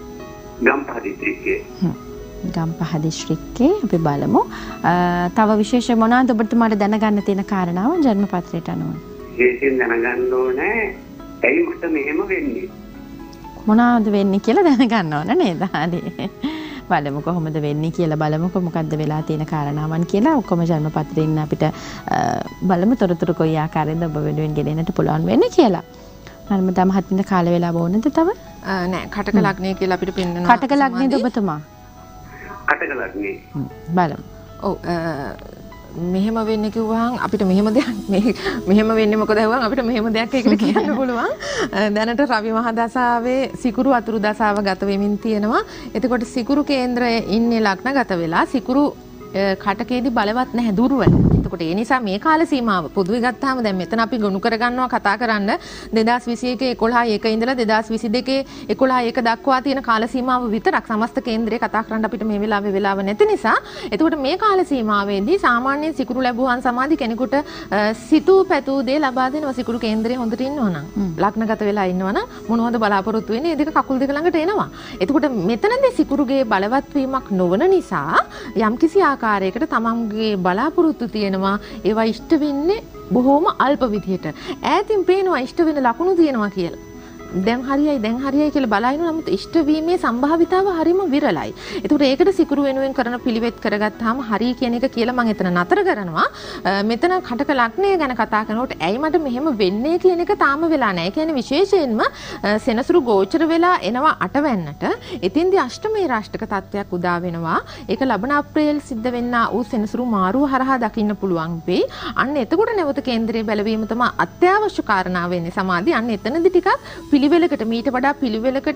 ගම්පහ දිස්ත්‍රික්කයේ හ්ම් ගම්පහ දිස්ත්‍රික්කයේ අපි බලමු තව විශේෂ මොනවාද ඔබතුමාට දැනගන්න තියෙන කාරණාව ජන්ම පත්‍රයට අනුව විශේෂයෙන් දැනගන්න ඕනේ ඇයි මට මෙහෙම වෙන්නේ මොනවද වෙන්නේ කියලා දැනගන්න ඕන නේද? හරි. බලමු කොහොමද වෙන්නේ කියලා බලමුකෝ මොකද්ද වෙලා තියෙන කාරණාවන් කියලා ඔක්කොම ජන්ම පත්‍රයෙන් අපිට බලමු තොරතුරු කොයි ආකාරයෙන්ද ඔබ වෙනුවෙන් ගෙනෙන්නට පුළුවන් වෙන්නේ කියලා. නර්මදා මහත්මියට කාල වේලාව ඕනද තව? නෑ කටක ලග්නය කියලා අපිට පෙන්නනවා. කටක ලග්නේද ඔබතුමා? කටක ලග්නේ. බලමු. ඔව් මෙහෙම වෙන්නේ කිව්වහම අපිට මෙහෙම දෙයක් මේ මෙහෙම වෙන්නේ මොකද ඇහුවම අපිට මෙහෙම දෙයක් ඒකට කියන්න පුළුවන්. දැනට රවි මහ දසාවේ සිකුරු අතුරු දසාව ගත වෙමින් තියෙනවා. එතකොට සිකුරු කේන්ද්‍රය ඉන්නේ ලග්න ගත වෙලා සිකුරු කටකේදී බලවත් නැහැ දුර්වල. එතකොට ඒ නිසා මේ කාල සීමාව පොදුවේ ගත්තාම දැන් මෙතන අපි ගොනු කරගන්නවා කතා කරන්න දෙදාස් විසි එක එකොළහ එක ඉඳලා දෙදාස් විසි දෙක එකොළහ එක දක්වා තියෙන කාල සීමාව විතරක් සමස්ත කේන්ද්‍රය කතා කරන්න අපිට මේ වෙලාවේ වෙලාව නැති නිසා එතකොට මේ කාල සීමාවේදී සාමාන්‍යයෙන් සිකුරු ලැබුවාන් සමාධි කෙනෙකුට සිතූ පැතූ දේ ලබා දෙනවා සිකුරු කේන්ද්‍රයේ හොඳට ඉන්නවනම් ලග්නගත වෙලා ඉන්නවනම් මොනවද බලාපොරොත්තු වෙන්නේ? ඒ දෙක කකුල් දෙක ළඟට එනවා. එතකොට මෙතනදී සිකුරුගේ බලවත් වීමක් නොවන නිසා යම්කිසි ආකාරයකට තමන්ගේ බලාපොරොත්තු තියෙනවා ඒවා ඉෂ්ට වෙන්නේ බොහොම අල්ප විදියට. ඈතින් පේනවා ඉෂ්ට වෙන ලකුණු තියෙනවා කියලා. දැන් හරියයි දැන් හරියයි කියලා බලයිනු නමුත් ඉෂ්ට වීමේ සම්භාවිතාව හරිම විරලයි. ඒකට ඒකට සිකුරු වෙනුවෙන් කරන පිළිවෙත් කරගත්තාම හරිය කියන එක කියලා මම එතන නතර කරනවා. මෙතන කටක ලග්නය ගැන කතා කරනකොට ඇයි මට මෙහෙම වෙන්නේ කියන එක තාම වෙලා නැහැ. ඒ කියන්නේ විශේෂයෙන්ම සෙනසුරු ගෝචර වෙලා එනවා අටවැන්නට. එතින්දී අෂ්ටමේ රාෂ්ටක තත්වයක් උදා වෙනවා. ඒක ලබන අප්‍රේල් සිද්ධ වෙන්නා වූ සෙනසුරු මාරුව හරහා දකින්න පුළුවන් වෙයි. අන්න එතකොට නැවත කේන්ද්‍රයේ බැලවීම තමයි අත්‍යවශ්‍ය කාරණාව වෙන්නේ සමාධි. අන්න එතනදී ටිකක් පිළිවෙලකට මීට වඩා පිළිවෙලකට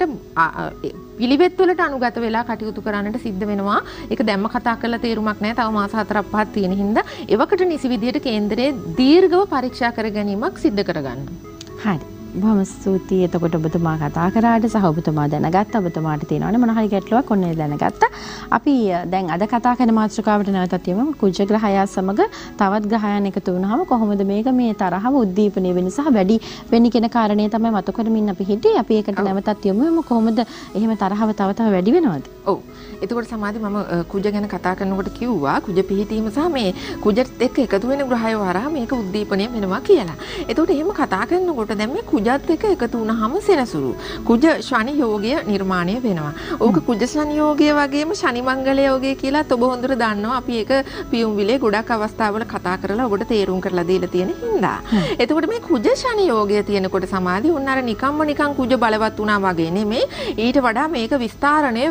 පිළිවෙත් වලට අනුගත වෙලා කටයුතු කරන්නට සිද්ධ වෙනවා. ඒක දැම්ම කතා කරලා තේරුමක් නැහැ. තව මාස හතරක් පහක් තියෙන හින්දා එවකට නිසි විදියට කේන්දරයේ දීර්ඝව පරීක්ෂා කර ගැනීමක් සිද්ධ කරගන්න. හරි. බොහොම ස්තුතියි. එතකොට ඔබතුමා කතා කරාට සහ ඔබතුමා දැනගත්ත ඔබතුමාට තියෙනවනේ මොන හරි ගැටලුවක් ඔන්න දැනගත්තා. අපි දැන් අද කතා කරන මාතෘකාවට නැවතත් යමු. කුජ ග්‍රහය සමග තවත් ග්‍රහයන් එකතු වුණාම කොහොමද මේක මේ තරහව උද්දීපනය වෙන සහ වැඩි වෙන්නේ කියන කාරණේ තමයි මතු කරමින් අපි හිටියේ. අපි ඒකට නැවතත් යමු. කොහොමද එහෙම තරහව තව තව වැඩි වෙනවද? ඔව්. එතකොට සමාධි මම කුජ ගැන කතා කරනකොට කිව්වා කුජ පිහිටීම සහ මේ කුජත් එක්ක එකතු වෙන ග්‍රහය හරහා මේක උද්දීපනය වෙනවා කියලා. එතකොට එහෙම කතා කරනකොට දැන් මේ කුජත් එක්ක එකතු වුණාම සෙනසුරු කුජ ශනි යෝගය නිර්මාණය වෙනවා. ඕක කුජ ශනි යෝගය වගේම ශනි මංගල යෝගය කියලාත් ඔබ හොඳට දන්නවා. අපි ඒක පියුම් විලේ ගොඩක් අවස්ථාවල කතා කරලා ඔබට තේරුම් කරලා දීලා තියෙන හින්දා. එතකොට මේ කුජ ශනි යෝගය තියෙනකොට සමාධි උන් අර නිකම්ම නිකම් කුජ බලවත් වුණා වගේ නෙමෙයි ඊට වඩා මේක විස්තරණය වෙනවා.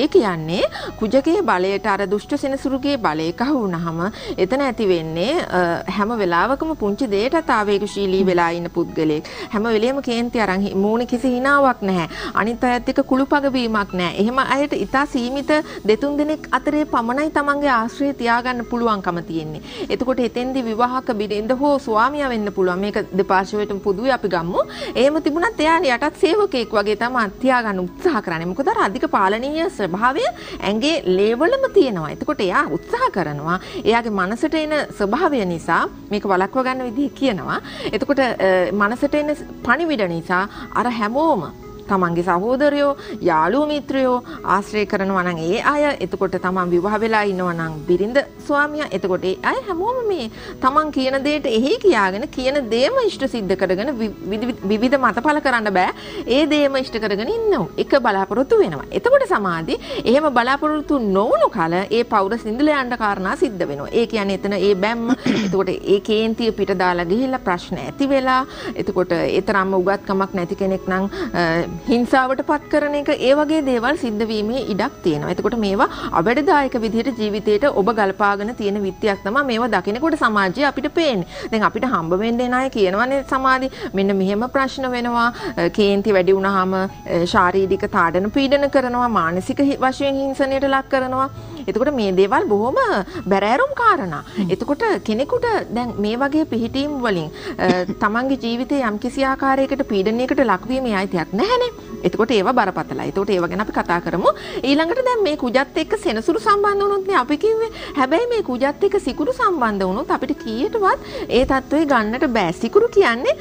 ඒ කියන්නේ කුජකයේ බලයට අර දුෂ්ට සෙනසුරුගේ බලය කහ වුණාම එතන ඇති වෙන්නේ හැම වෙලාවකම පුංචි දෙයකට ආවේගශීලී වෙලා ඉන්න පුද්ගලයෙක්. හැම වෙලෙම කේන්ති අරන් මූණේ කිසි හිනාවක් නැහැ. අනිත් අයත් එක්ක කුළුපග වීමක් නැහැ. එහෙම අයට ඉතා සීමිත දෙතුන් දෙනෙක් අතරේ පමණයි තමන්ගේ ආශ්‍රය තියාගන්න පුළුවන්කම තියෙන්නේ. එතකොට එතෙන්දී විවාහක බිරිඳ හෝ ස්වාමියා වෙන්න පුළුවන්. මේක දෙපාර්ශ්වයටම පොදුවේ අපි ගමු. එහෙම තිබුණත් එයා යටත් සේවකයෙක් වගේ තමයි තියාගන්න උත්සාහ කරන්නේ. මොකද අර අධික පාලනීය ස්වභාවය ඇඟේ ලේවලම තියෙනවා. එතකොට එයා උත්සාහ කරනවා. එයාගේ මනසට එන ස්වභාවය නිසා මේක වළක්ව ගන්න විදිහ කියනවා. එතකොට මනසට එන පණිවිඩ නිසා අර හැමෝම තමන්ගේ සහෝදරයෝ යාළුවෝ මිත්‍රයෝ ආශ්‍රය කරනවා නම් ඒ අය එතකොට තමන් විවාහ වෙලා ඉන්නවා නම් බිරිඳ ස්වාමියා එතකොට ඒ අය හැමෝම මේ තමන් කියන දෙයට එහි කියාගෙන කියන දේම ඉෂ්ට සිද්ධ කරගෙන විවිධ මතපල කරන්න බෑ ඒ දේම ඉෂ්ට කරගෙන ඉන්නවා එක බලාපොරොත්තු වෙනවා එතකොට සමාධි එහෙම බලාපොරොත්තු නොවුණු කල ඒ පෞර සිඳල යන්න කාරණා සිද්ධ වෙනවා ඒ කියන්නේ එතන ඒ බැම්ම එතකොට ඒ කේන්තිය පිට දාලා ගිහිල්ලා ප්‍රශ්න ඇති වෙලා එතකොට ඒතරම්ම උගත්කමක් නැති කෙනෙක් නම් හිංසාවට පත් කරන එක ඒ වගේ දේවල් සිද්ධ වීමේ ඉඩක් තියෙනවා. එතකොට මේවා අවැඩදායක විදිහට ජීවිතේට ඔබ ගල්පාගෙන තියෙන විත්‍යක් තමයි මේවා දකිනකොට සමාජයේ අපිට පේන්නේ. දැන් අපිට හම්බ වෙන්න එන අය කියනවනේ සමාධි මෙන්න මෙහෙම ප්‍රශ්න වෙනවා. කේන්ති වැඩි වුණාම ශාරීරික තාඩන පීඩන කරනවා, මානසික වශයෙන් හිංසනයට ලක් කරනවා. එතකොට මේ දේවල් බොහොම බැරෑරුම් කාරණා. එතකොට කෙනෙකුට දැන් මේ වගේ පිහිටීම් වලින් තමන්ගේ ජීවිතේ යම්කිසි ආකාරයකට පීඩනයකට ලක්වීමේ අයිතියක් නැහැනේ. එතකොට ඒවා බරපතලයි. එතකොට ඒව ගැන අපි කතා කරමු. ඊළඟට දැන් මේ කුජත් එක්ක සෙනසුරු සම්බන්ධ වුණොත් නේ අපි කිව්වේ. හැබැයි මේ කුජත් එක්ක සිකුරු සම්බන්ධ වුණොත් අපිට කීයටවත් ඒ තත්ත්වේ ගන්නට බෑ. සිකුරු කියන්නේ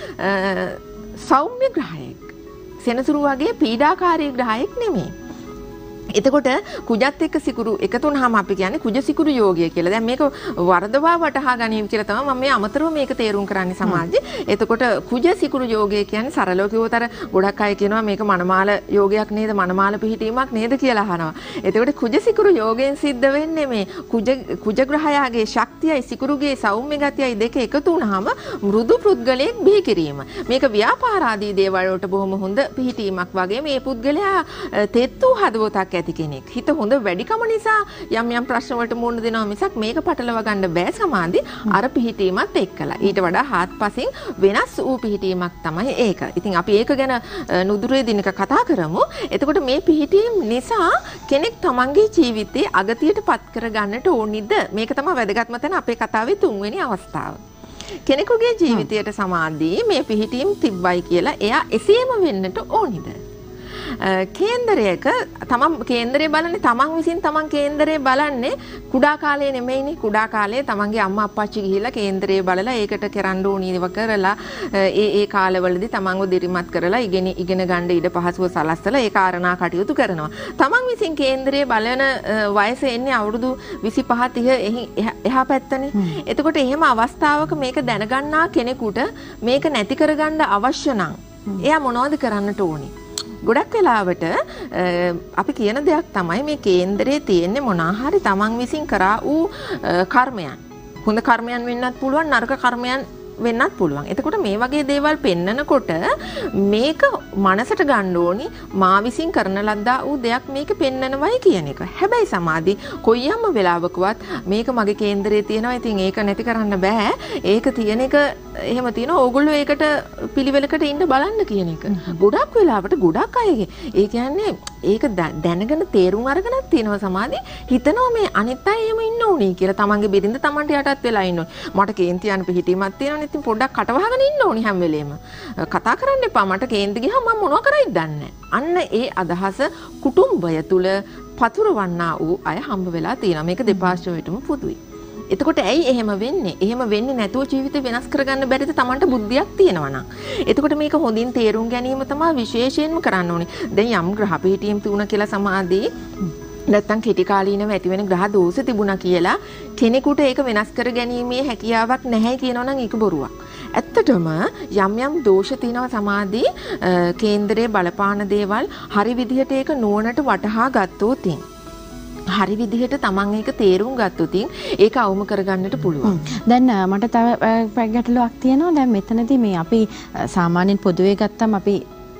සෞම්‍ය ග්‍රහයෙක්. සෙනසුරු වගේ පීඩාකාරී ග්‍රහයෙක් නෙමෙයි. එතකොට කුජත් එක්ක සිකුරු එකතු වුනහම අපි කියන්නේ කුජ සිකුරු යෝගය කියලා. දැන් මේක වරදවා වටහා ගැනීම කියලා තමයි මම මේ අමතරව මේක තේරුම් කරන්නේ සමාජයේ. එතකොට කුජ සිකුරු යෝගය කියන්නේ සරලව කිව්වොතර ගොඩක් අය කියනවා මේක මනමාල යෝගයක් නේද මනමාල පිහිටීමක් නේද කියලා අහනවා. එතකොට කුජ සිකුරු යෝගයෙන් සිද්ධ වෙන්නේ මේ කුජ කුජ ග්‍රහයාගේ ශක්තියයි සිකුරුගේ සෞම්‍ය ගතියයි දෙක එකතු වුනහම මෘදු පුද්ගලයෙක් බිහි කිරීම. මේක ව්‍යාපාරාදී දේවල් වලට බොහොම හොඳ පිහිටීමක් වගේ මේ පුද්ගලයා තෙත්තු හදවතක් ඇති කෙනෙක්. හිත හොඳ වැඩිකම නිසා යම් යම් ප්‍රශ්න වලට මුහුණ දෙනවා මිසක් මේක පටලවා ගන්න බෑ සමාධි අර පිහිටීමත් එක්කලා. ඊට වඩා හාත්පසින් වෙනස් වූ පිහිටීමක් තමයි ඒක. ඉතින් අපි ඒක ගැන නුදුරේ දිනක කතා කරමු. එතකොට මේ පිහිටීම් නිසා කෙනෙක් තමන්ගේ ජීවිතේ අගතියට පත් කර ගන්නට ඕනිද? මේක තමයි වැදගත්ම තැන අපේ කතාවේ තුන්වෙනි අවස්ථාව. කෙනෙකුගේ ජීවිතයට සමාධි මේ පිහිටීම් තිබ්බයි කියලා එයා එසේම වෙන්නට ඕනිද? කේන්දරයක තමන් කේන්දරේ බලන්නේ තමන් විසින් තමන් කේන්දරේ බලන්නේ කුඩා කාලේ නෙමෙයිනේ කුඩා කාලේ තමන්ගේ අම්මා අප්පච්චි ගිහිල්ලා කේන්දරේ බලලා ඒකට කරන්න ඕනීව කරලා ඒ ඒ කාලවලදී තමන්ව දිරිමත් කරලා ඉගෙන ඉගෙන ගන්න ඉඩ පහසුව සලස්සලා ඒ කාරණා කටයුතු කරනවා තමන් විසින් කේන්දරේ බලන වයස එන්නේ අවුරුදු විසිපහ තිහ එහා පැත්තනේ එතකොට එහෙම අවස්ථාවක මේක දැනගන්නා කෙනෙකුට මේක නැති කරගන්න අවශ්‍ය නම් එයා මොනවද කරන්නට ඕනේ ගොඩක් වෙලාවට අපි කියන දෙයක් තමයි මේ කේන්දරේ තියෙන්නේ මොනාහරි තමන් විසින් කරා වූ කර්මයන්. හොඳ කර්මයන් වෙන්නත් පුළුවන් නරක කර්මයන් වෙන්නත් පුළුවන්. එතකොට මේ වගේ දේවල් පෙන්නකොට මේක මනසට ගන්න ඕනි මා විසින් කරන ලද්දා වූ දෙයක් මේක පෙන්නනවයි කියන එක. හැබැයි සමාධි කොයියම්ම වෙලාවකවත් මේක මගේ කේන්දරේ තියෙනවා. ඉතින් ඒක නැති කරන්න බෑ. ඒක තියෙන එක එහෙම තියෙනවා. ඕගොල්ලෝ ඒකට පිළිවෙලකට ඉන්න බලන්න කියන එක. ගොඩක් වෙලාවට ගොඩක් අයගේ ඒ කියන්නේ ඒක දැනගෙන තේරුම් අරගෙනත් තියෙනවා සමාධි. හිතනවා මේ අනිත් අය එහෙම ඉන්න ඕනි කියලා. තමන්ගේ බිරිඳ තමන්ට යටත් වෙලා ඉන්න ඕනි. මට කේන්ති යන පිහිටීමක් තියෙනවා. ඉතින් පොඩ්ඩක් කටවහගෙන ඉන්න ඕනි හැම වෙලේම. කතා කරන්න එපා. මට කේන්ති ගියහම මම මොනව කරයිද දන්නේ අන්න ඒ අදහස කුටුම්බය තුල පතුරවන්නා වූ අය හම්බ වෙලා තියෙනවා. මේක දෙපාර්ශ්වයටම පොදුයි. එතකොට ඇයි එහෙම වෙන්නේ? එහෙම වෙන්නේ නැතුව ජීවිතේ වෙනස් කරගන්න බැරිද Tamanට බුද්ධියක් තියෙනවා නම්. එතකොට මේක හොඳින් තේරුම් ගැනීම තමයි විශේෂයෙන්ම කරන්න ඕනේ. දැන් යම් ග්‍රහ පිහිටීම් තුන කියලා සමාදී නැත්තම් කෙටි කාලීනව ඇති වෙන ග්‍රහ දෝෂ තිබුණා කියලා කෙනෙකුට ඒක වෙනස් කර ගැනීමේ හැකියාවක් නැහැ කියනවා නම් ඒක බොරුවක්. ඇත්තටම යම් යම් දෝෂ තියෙනවා සමාදී කේන්දරයේ බලපාන දේවල් හරි විදිහට ඒක නුවණට වටහා ගත්තොත් හරි විදිහට තමන් ඒක තේරුම් ගත්තොත් ඒක අවම කරගන්නට පුළුවන්. දැන් මට තව ගැටලුවක් තියෙනවා. දැන් මෙතනදී මේ අපි සාමාන්‍යයෙන් පොදුවේ ගත්තම අපි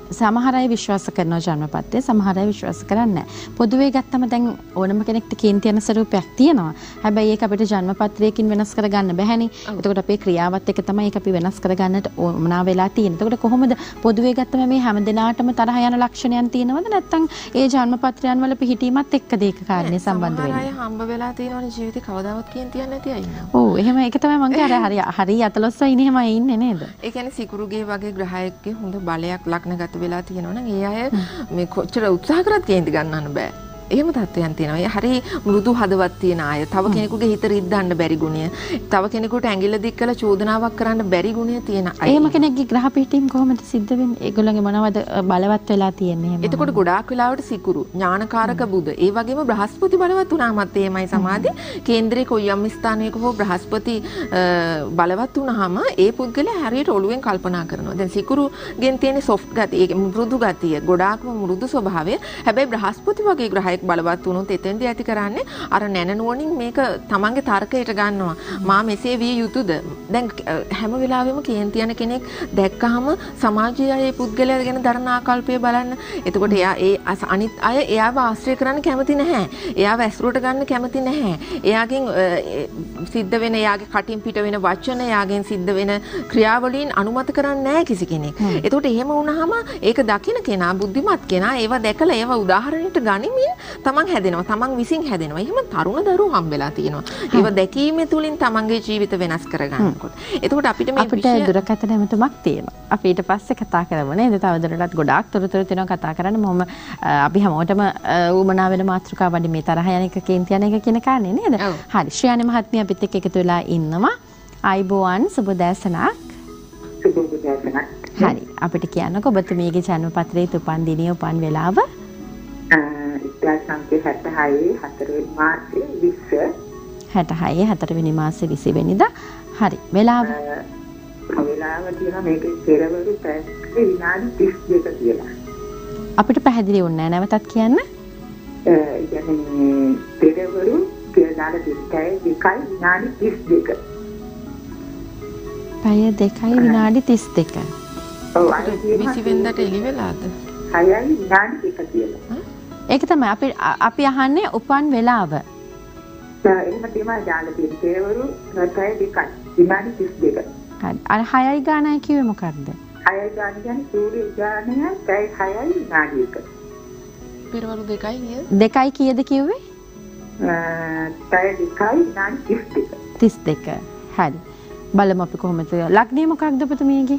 සමහර අය විශ්වාස කරනවා ජන්මපත්‍රය, සමහර අය විශ්වාස කරන්නේ නැහැ. පොදුවේ ගත්තම දැන් ඕනම කෙනෙක්ට කේන්ති යන ස්වරූපයක් තියෙනවා. හැබැයි ඒක අපිට ජන්මපත්‍රයකින් වෙනස් කරගන්න බැහැනේ. එතකොට අපේ ක්‍රියාවත් එක තමයි ඒක අපි වෙනස් කරගන්නට ඕමනා වෙලා තියෙන්නේ. එතකොට කොහොමද පොදුවේ ගත්තම මේ හැම දිනාටම තරහ යන ලක්ෂණයන් තියෙනවද නැත්නම් ඒ ජන්මපත්‍රයන් වල පිහිටීමත් එක්කද ඒක කාරණේ සම්බන්ධ වෙන්නේ? සමහර අය හම්බ වෙලා තියෙනවනේ ජීවිතේ කවදාවත් කේන්ති යන්නේ නැති අය ඉන්නවා. ඔව් එහෙම ඒක තමයි මම කියන්නේ හරි හරි අතලොස්සයි ඉන්නේ එහෙමයි ඉන්නේ නේද? ඒ කියන්නේ සිකුරුගේ වගේ ග්‍රහයෙක්ගේ හොඳ බලයක් ලග්නගත වෙලා තියෙනවා නම් ඒ අය මේ කොච්චර උත්සාහ කරත් කේන්ති ගන්නන්න බෑ. එහෙම තත්ත්වයන් තියෙනවා. ඒ හරි මෘදු හදවත් තියෙන අය. තව කෙනෙකුගේ හිත රිද්දන්න බැරි ගුණය. තව කෙනෙකුට ඇඟිල්ල දික් කරලා චෝදනාවක් කරන්න බැරි ගුණය තියෙන අය. එහෙම කෙනෙක්ගේ ග්‍රහ පිහිටීම් කොහොමද සිද්ධ වෙන්නේ? ඒගොල්ලන්ගේ මොනවද බලවත් වෙලා තියෙන්නේ එහෙම? එතකොට ගොඩාක් වෙලාවට සිකුරු, ඥානකාරක බුධ, ඒ වගේම බ්‍රහස්පති බලවත් වුණාමත් එහෙමයි සමාධි. කේන්ද්‍රයේ කොයියම් ස්ථානයක හෝ බ්‍රහස්පති බලවත් වුණාම ඒ පුද්ගලයා හරියට ඔළුවෙන් කල්පනා කරනවා. දැන් සිකුරුගෙන් තියෙන සොෆ්ට් ගතිය, මෘදු ගතිය, ගොඩාක්ම මෘදු ස්වභාවය. හැබැයි බ්‍රහස්පති වගේ ග්‍රහය බලවත් වුණොත් එතෙන්දී ඇති කරන්නේ අර නැන නුවණින් මේක තමන්ගේ තර්කයට ගන්නවා. මා මෙසේ විය යුතුද? දැන් හැම වෙලාවෙම කේන්ති යන කෙනෙක් දැක්කහම සමාජයේ අය පුද්ගලයා ගැන දරන ආකල්පය බලන්න. එතකොට එයා ඒ අනිත් අය එයාව ආශ්‍රය කරන්න කැමති නැහැ. එයාව ඇසුරට ගන්න කැමති නැහැ. එයාගෙන් සිද්ධ වෙන එයාගේ කටින් පිට වෙන වචන, එයාගෙන් සිද්ධ වෙන ක්‍රියාවලින් අනුමත කරන්නේ නැහැ කිසි කෙනෙක්. එතකොට එහෙම වුණාම ඒක දකින කෙනා, බුද්ධිමත් කෙනා ඒවා දැකලා ඒවා උදාහරණයට ගනිමින් තමන් හැදෙනවා. තමන් විසින් හැදෙනවා. එහෙම තරුණ දරුවෝ හම්බෙලා තියෙනවා. ඒව දැකීම තුළින් තමන්ගේ ජීවිත වෙනස් කරගන්නකොට. එතකොට අපිට මේ අපිට දුරකථන ඇමතුමක් තියෙනවා. අපි ඊට පස්සේ කතා කරමු නේද? තවදුරටත් ගොඩාක් තොරතුරු තියෙනවා කතා කරන්න. මොහොම අපි හැමෝටම උමනා වෙන මාතෘකාව වඩි මේ තරහ යන එක, කේන්ති යන එක කියන කාරණේ නේද? හරි. ශ්‍රියානි මහත්මිය අපිත් එක්ක එකතු වෙලා ඉන්නවා. ආයිබෝවන් සුබ දැසනක්. සුබ දැසනක්. හරි. අපිට කියන්නකෝ ඔබතුමීගේ ජන්මපත්‍රයේ උපන් දිනය උපන් වෙලාව. සංඛ්‍ය හැත්තෑහයි හතරවෙනි මාසයේ විස්ස හැත්තෑහයි හතරවෙනි මාසයේ විසි වෙනිදා. හරි. වෙලාව වෙලාව තියෙනවා මේකේ පෙරවරු පැය විනාඩි තිස් දෙක කියලා. අපිට පැහැදිලි වුණේ නැහැ. නැවතත් කියන්න. ඒ කියන්නේ පෙරවරු කියලා දෙකයි දෙකයි විනාඩි තිස් දෙක. පැය දෙකයි විනාඩි තිස් දෙක. ඔව් විසි වෙනිදාට එළි වෙලාද? හයයි විනාඩි දෙක කියලා. ඒක තමයි අපි අපි අහන්නේ උපන් වෙලාව. එහෙම තමයි දාලා තියෙන්නේ. පෙරවරු පැය දෙකයි විනාඩි තිස් දෙක. හරි. අර හයයි ගානයි කිව්වේ මොකක්ද? හයයි ගාන කියන්නේ සූර්ය උදානය පැය හයයි විනාඩි එක. පෙරවරු දෙකයි නේද? දෙකයි කීයද කිව්වේ? පැය දෙකයි විනාඩි තිස් දෙක. තිස් දෙක. හරි. බලමු අපි කොහොමද? ලග්නේ මොකක්ද ඔබතුමියගේ?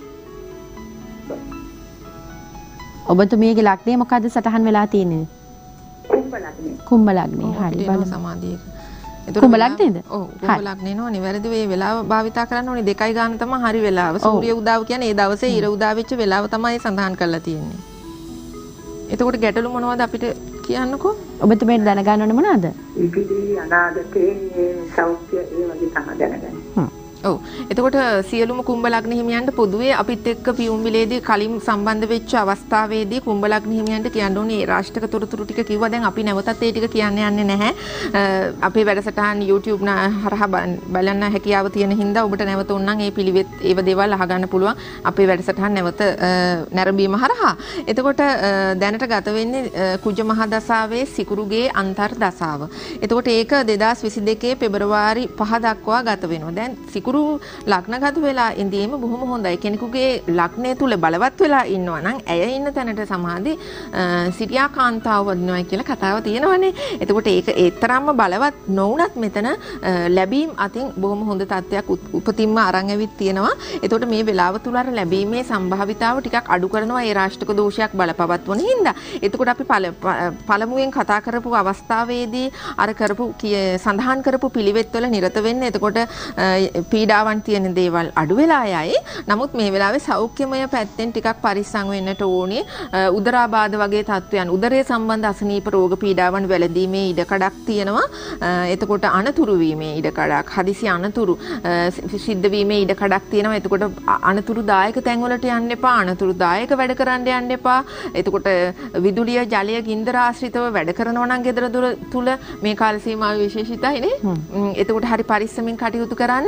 ඔබතුමියගේ ලග්නේ මොකද්ද සටහන් වෙලා තියෙන්නේ? කුම්භ ලග්නේ. කුම්භ ලග්නේ. හරි. බලමු. සමාධියක. කුම්භ ලග්නේද? ඔව් කුම්භ ලග්නේ නෝ නිවැරදි වේ වෙලාව භාවිතා කරන්න ඕනේ. දෙකයි ගාන තමයි හරි වෙලාව. සූර්ය උදාව කියන්නේ ඒ දවසේ ඉර උදා වෙච්ච වෙලාව තමයි සඳහන් කරලා තියෙන්නේ. එතකොට ගැටලු මොනවද අපිට කියන්නකෝ? ඔබතුමියට දැනගන්න ඕනේ මොනවද? ඉදිරි අනාගතයේ සෞඛ්‍ය ඒ වගේ තමයි දැනගන්න. හ්ම්. ඔව්. එතකොට සියලුම කුම්භ ලග්න හිමියන්ට පොදුවේ අපිත් එක්ක පියුම් විලේදී කලින් සම්බන්ධ වෙච්ච අවස්ථාවේදී කුම්භ ලග්න හිමියන්ට කියන්න ඕනේ ඒ රාෂ්ටක තොරතුරු ටික කිව්වා. දැන් අපි නැවතත් ඒ ටික කියන්න යන්නේ නැහැ. අපේ වැඩසටහන් YouTube හරහා බලන්න හැකියාව තියෙන හින්දා ඔබට නැවත උන්නම් ඒ පිළිවෙත් ඒව දේවල් අහගන්න පුළුවන් අපේ වැඩසටහන් නැවත නැරඹීම හරහා. එතකොට දැනට ගත වෙන්නේ කුජ මහ දසාවේ සිකුරුගේ අන්තර් දසාව. එතකොට ඒක දෙදාස් විසි දෙකේ පෙබරවාරි පහ දක්වා ගත වෙනවා. දැන් සිකුරු ලග්නගත වෙලා ඉඳීම බොහොම හොඳයි. කෙනෙකුගේ ලග්නය තුල බලවත් වෙලා ඉන්නවා නම් ඇය ඉන්න තැනට සමාධි සිටියා කාන්තාව වදිනවා කියලා කතාව තියෙනවානේ. එතකොට ඒක ඒ තරම්ම බලවත් නොවුනත් මෙතන ලැබීම් අතින් බොහොම හොඳ තත්ත්වයක් උපතින්ම අරන් ඇවිත් තියෙනවා. එතකොට මේ වෙලාව තුල අර ලැබීමේ සම්භාවිතාව ටිකක් අඩු කරනවා ඒ රාෂ්ටක දෝෂයක් බලපවත්වන හින්දා. එතකොට අපි පළමුවෙන් කතා කරපු අවස්ථාවේදී අර කරපු සඳහන් කරපු පිළිවෙත් වල නිරත වෙන්න. එතකොට පීඩාවන් තියෙන දේවල් අඩු වෙලා යයි. නමුත් මේ වෙලාවේ සෞඛ්‍යමය පැත්තෙන් ටිකක් පරිස්සම් වෙන්නට ඕනේ. උදරාබාධ වගේ තත්ත්වයන්, උදරයේ සම්බන්ධ අසනීප රෝග පීඩාවන් වැළඳීමේ ඉඩකඩක් තියෙනවා. එතකොට අනතුරු වීමේ ඉඩකඩක්, හදිසි අනතුරු සිද්ධ වීමේ ඉඩකඩක් තියෙනවා. එතකොට අනතුරුදායක තැන්වලට යන්න එපා. අනතුරුදායක වැඩ කරන්න යන්න එපා. එතකොට විදුලිය, ජලය, ගින්දර ආශ්‍රිතව වැඩ කරනවා නම් ගෙදර දොර තුල මේ කාල සීමාව විශේෂිතයි නේ. එතකොට හරි පරිස්සමින් කටයුතු කරන්න.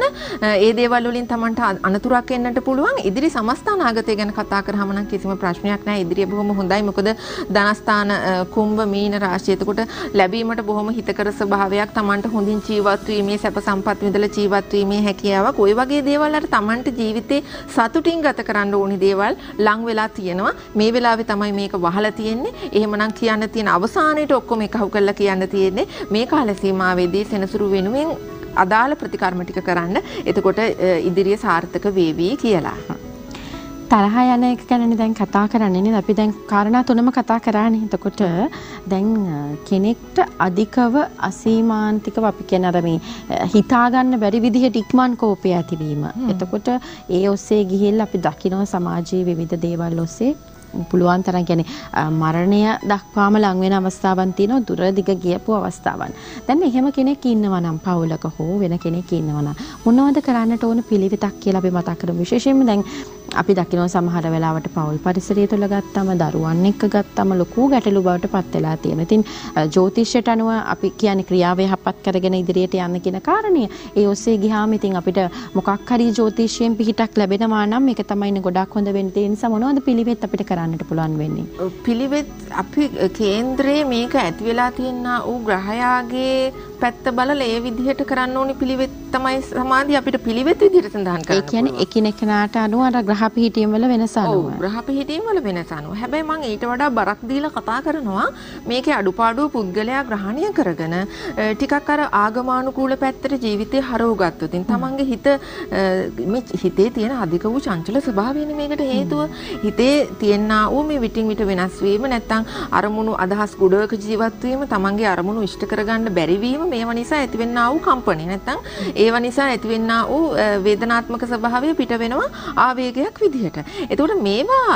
ඒ දේවල් වලින් Tamanට අනතුරක් එන්නට පුළුවන්. ඉදිරි සමස්ථානාගතය ගැන කතා කරාම නම් කිසිම ප්‍රශ්නයක් නැහැ. ඉදිරිය බොහොම හොඳයි. මොකද ධනස්ථාන කුම්භ මීන රාශිය. එතකොට ලැබීමට බොහොම හිතකර ස්වභාවයක්, Tamanට හොඳින් ජීවත් වීමේ සැප සම්පත් විඳලා ජීවත් වීමේ හැකියාවක්, ওই වගේ දේවල් අර Tamanට ජීවිතේ සතුටින් ගත කරන්න ඕනි දේවල් ලං වෙලා තියෙනවා. මේ වෙලාවේ තමයි මේක වහලා තියෙන්නේ. එහෙමනම් කියන්න තියෙන අවසානයේට ඔක්කොම එකහුව කරලා කියන්න තියෙන්නේ මේ කාල සීමාවේදී සෙනසුරු වෙනුවෙන් අදාළ ප්‍රතිකර්ම ටික කරන්න. එතකොට ඉදිරිය සාර්ථක වේවි කියලා. තරහ යන එක ගැනනේ දැන් කතා කරන්නේ නේද? අපි දැන් කාරණා තුනම කතා කරානේ. එතකොට දැන් කෙනෙක්ට අධිකව අසීමාන්තිකව අපි කියන අර මේ හිතා ගන්න බැරි විදිහට ඉක්මන් කෝපය ඇතිවීම. එතකොට ඒ ඔස්සේ ගිහිල්ලා අපි දකිනවා සමාජයේ විවිධ දේවල් ඔස්සේ පුළුවන් තරම් කියන්නේ මරණය දක්වාම ලං වෙන අවස්ථාවන් තියෙනවා, දුර දිග ගියපු අවස්ථාවන්. දැන් එහෙම කෙනෙක් ඉන්නවා නම් පවුලක හෝ වෙන කෙනෙක් ඉන්නවා නම් මොනවද කරන්නට ඕන පිළිවෙතක් කියලා අපි මතක් කරමු. විශේෂයෙන්ම දැන් අපි දකිනවා සමහර වෙලාවට පවුල් පරිසරය තුළ ගත්තම දරුවන් එක්ක ගත්තම ලොකු ගැටලු බවට පත් වෙලා තියෙනවා. ඉතින් ජ්‍යොතිෂයට අනුව අපි කියන්නේ ක්‍රියාව යහපත් කරගෙන ඉදිරියට යන්න කියන කාරණය. ඒ ඔස්සේ ගියාම ඉතින් අපිට මොකක් හරි ජ්‍යොතිෂයෙන් පිහිටක් ලැබෙනවා නම් මේක තමයි ගොඩක් හොඳ වෙන්නේ. ඒ නිසා මොනවද පිළිවෙත් අපිට කරන්නට පුළුවන් වෙන්නේ? පිළිවෙත් අපි කේන්ද්‍රයේ මේක ඇති වෙලා තියෙනා ඌ ග්‍රහයාගේ පැත්ත බලලා ඒ විදිහට කරන්න ඕනි පිළිවෙත් තමයි සමාධිය අපිට පිළිවෙත් විදිහට සඳහන් කරන්න. ඒ කියන්නේ එකිනෙකනාට අනුව අර ග්‍රහ පිහිටීම් වල වෙනස අනුව. ඔව් ග්‍රහ පිහිටීම් වල වෙනස අනුව. හැබැයි මම ඊට වඩා බරක් දීලා කතා කරනවා මේකේ අඩුපාඩු පුද්ගලයා ග්‍රහණය කරගෙන ටිකක් අර ආගමානුකූල පැත්තට ජීවිතේ හරව ගත්තොත් තමන්ගේ හිත මේ හිතේ තියෙන අධික වූ චංචල ස්වභාවයනේ මේකට හේතුව. හිතේ තියෙනා වූ මේ විටින් විට වෙනස් වීම නැත්තම් අරමුණු අදහස් ගොඩක ජීවත් වීම, තමන්ගේ අරමුණු ඉෂ්ට කරගන්න බැරි වීම, මේව නිසා ඇතිවෙනා වූ කම්පණය නැත්තම් ඒව නිසා ඇතිවෙනා වූ වේදනාත්මක ස්වභාවය පිට වෙනවා ආවේගයක් විදිහට. එතකොට මේවා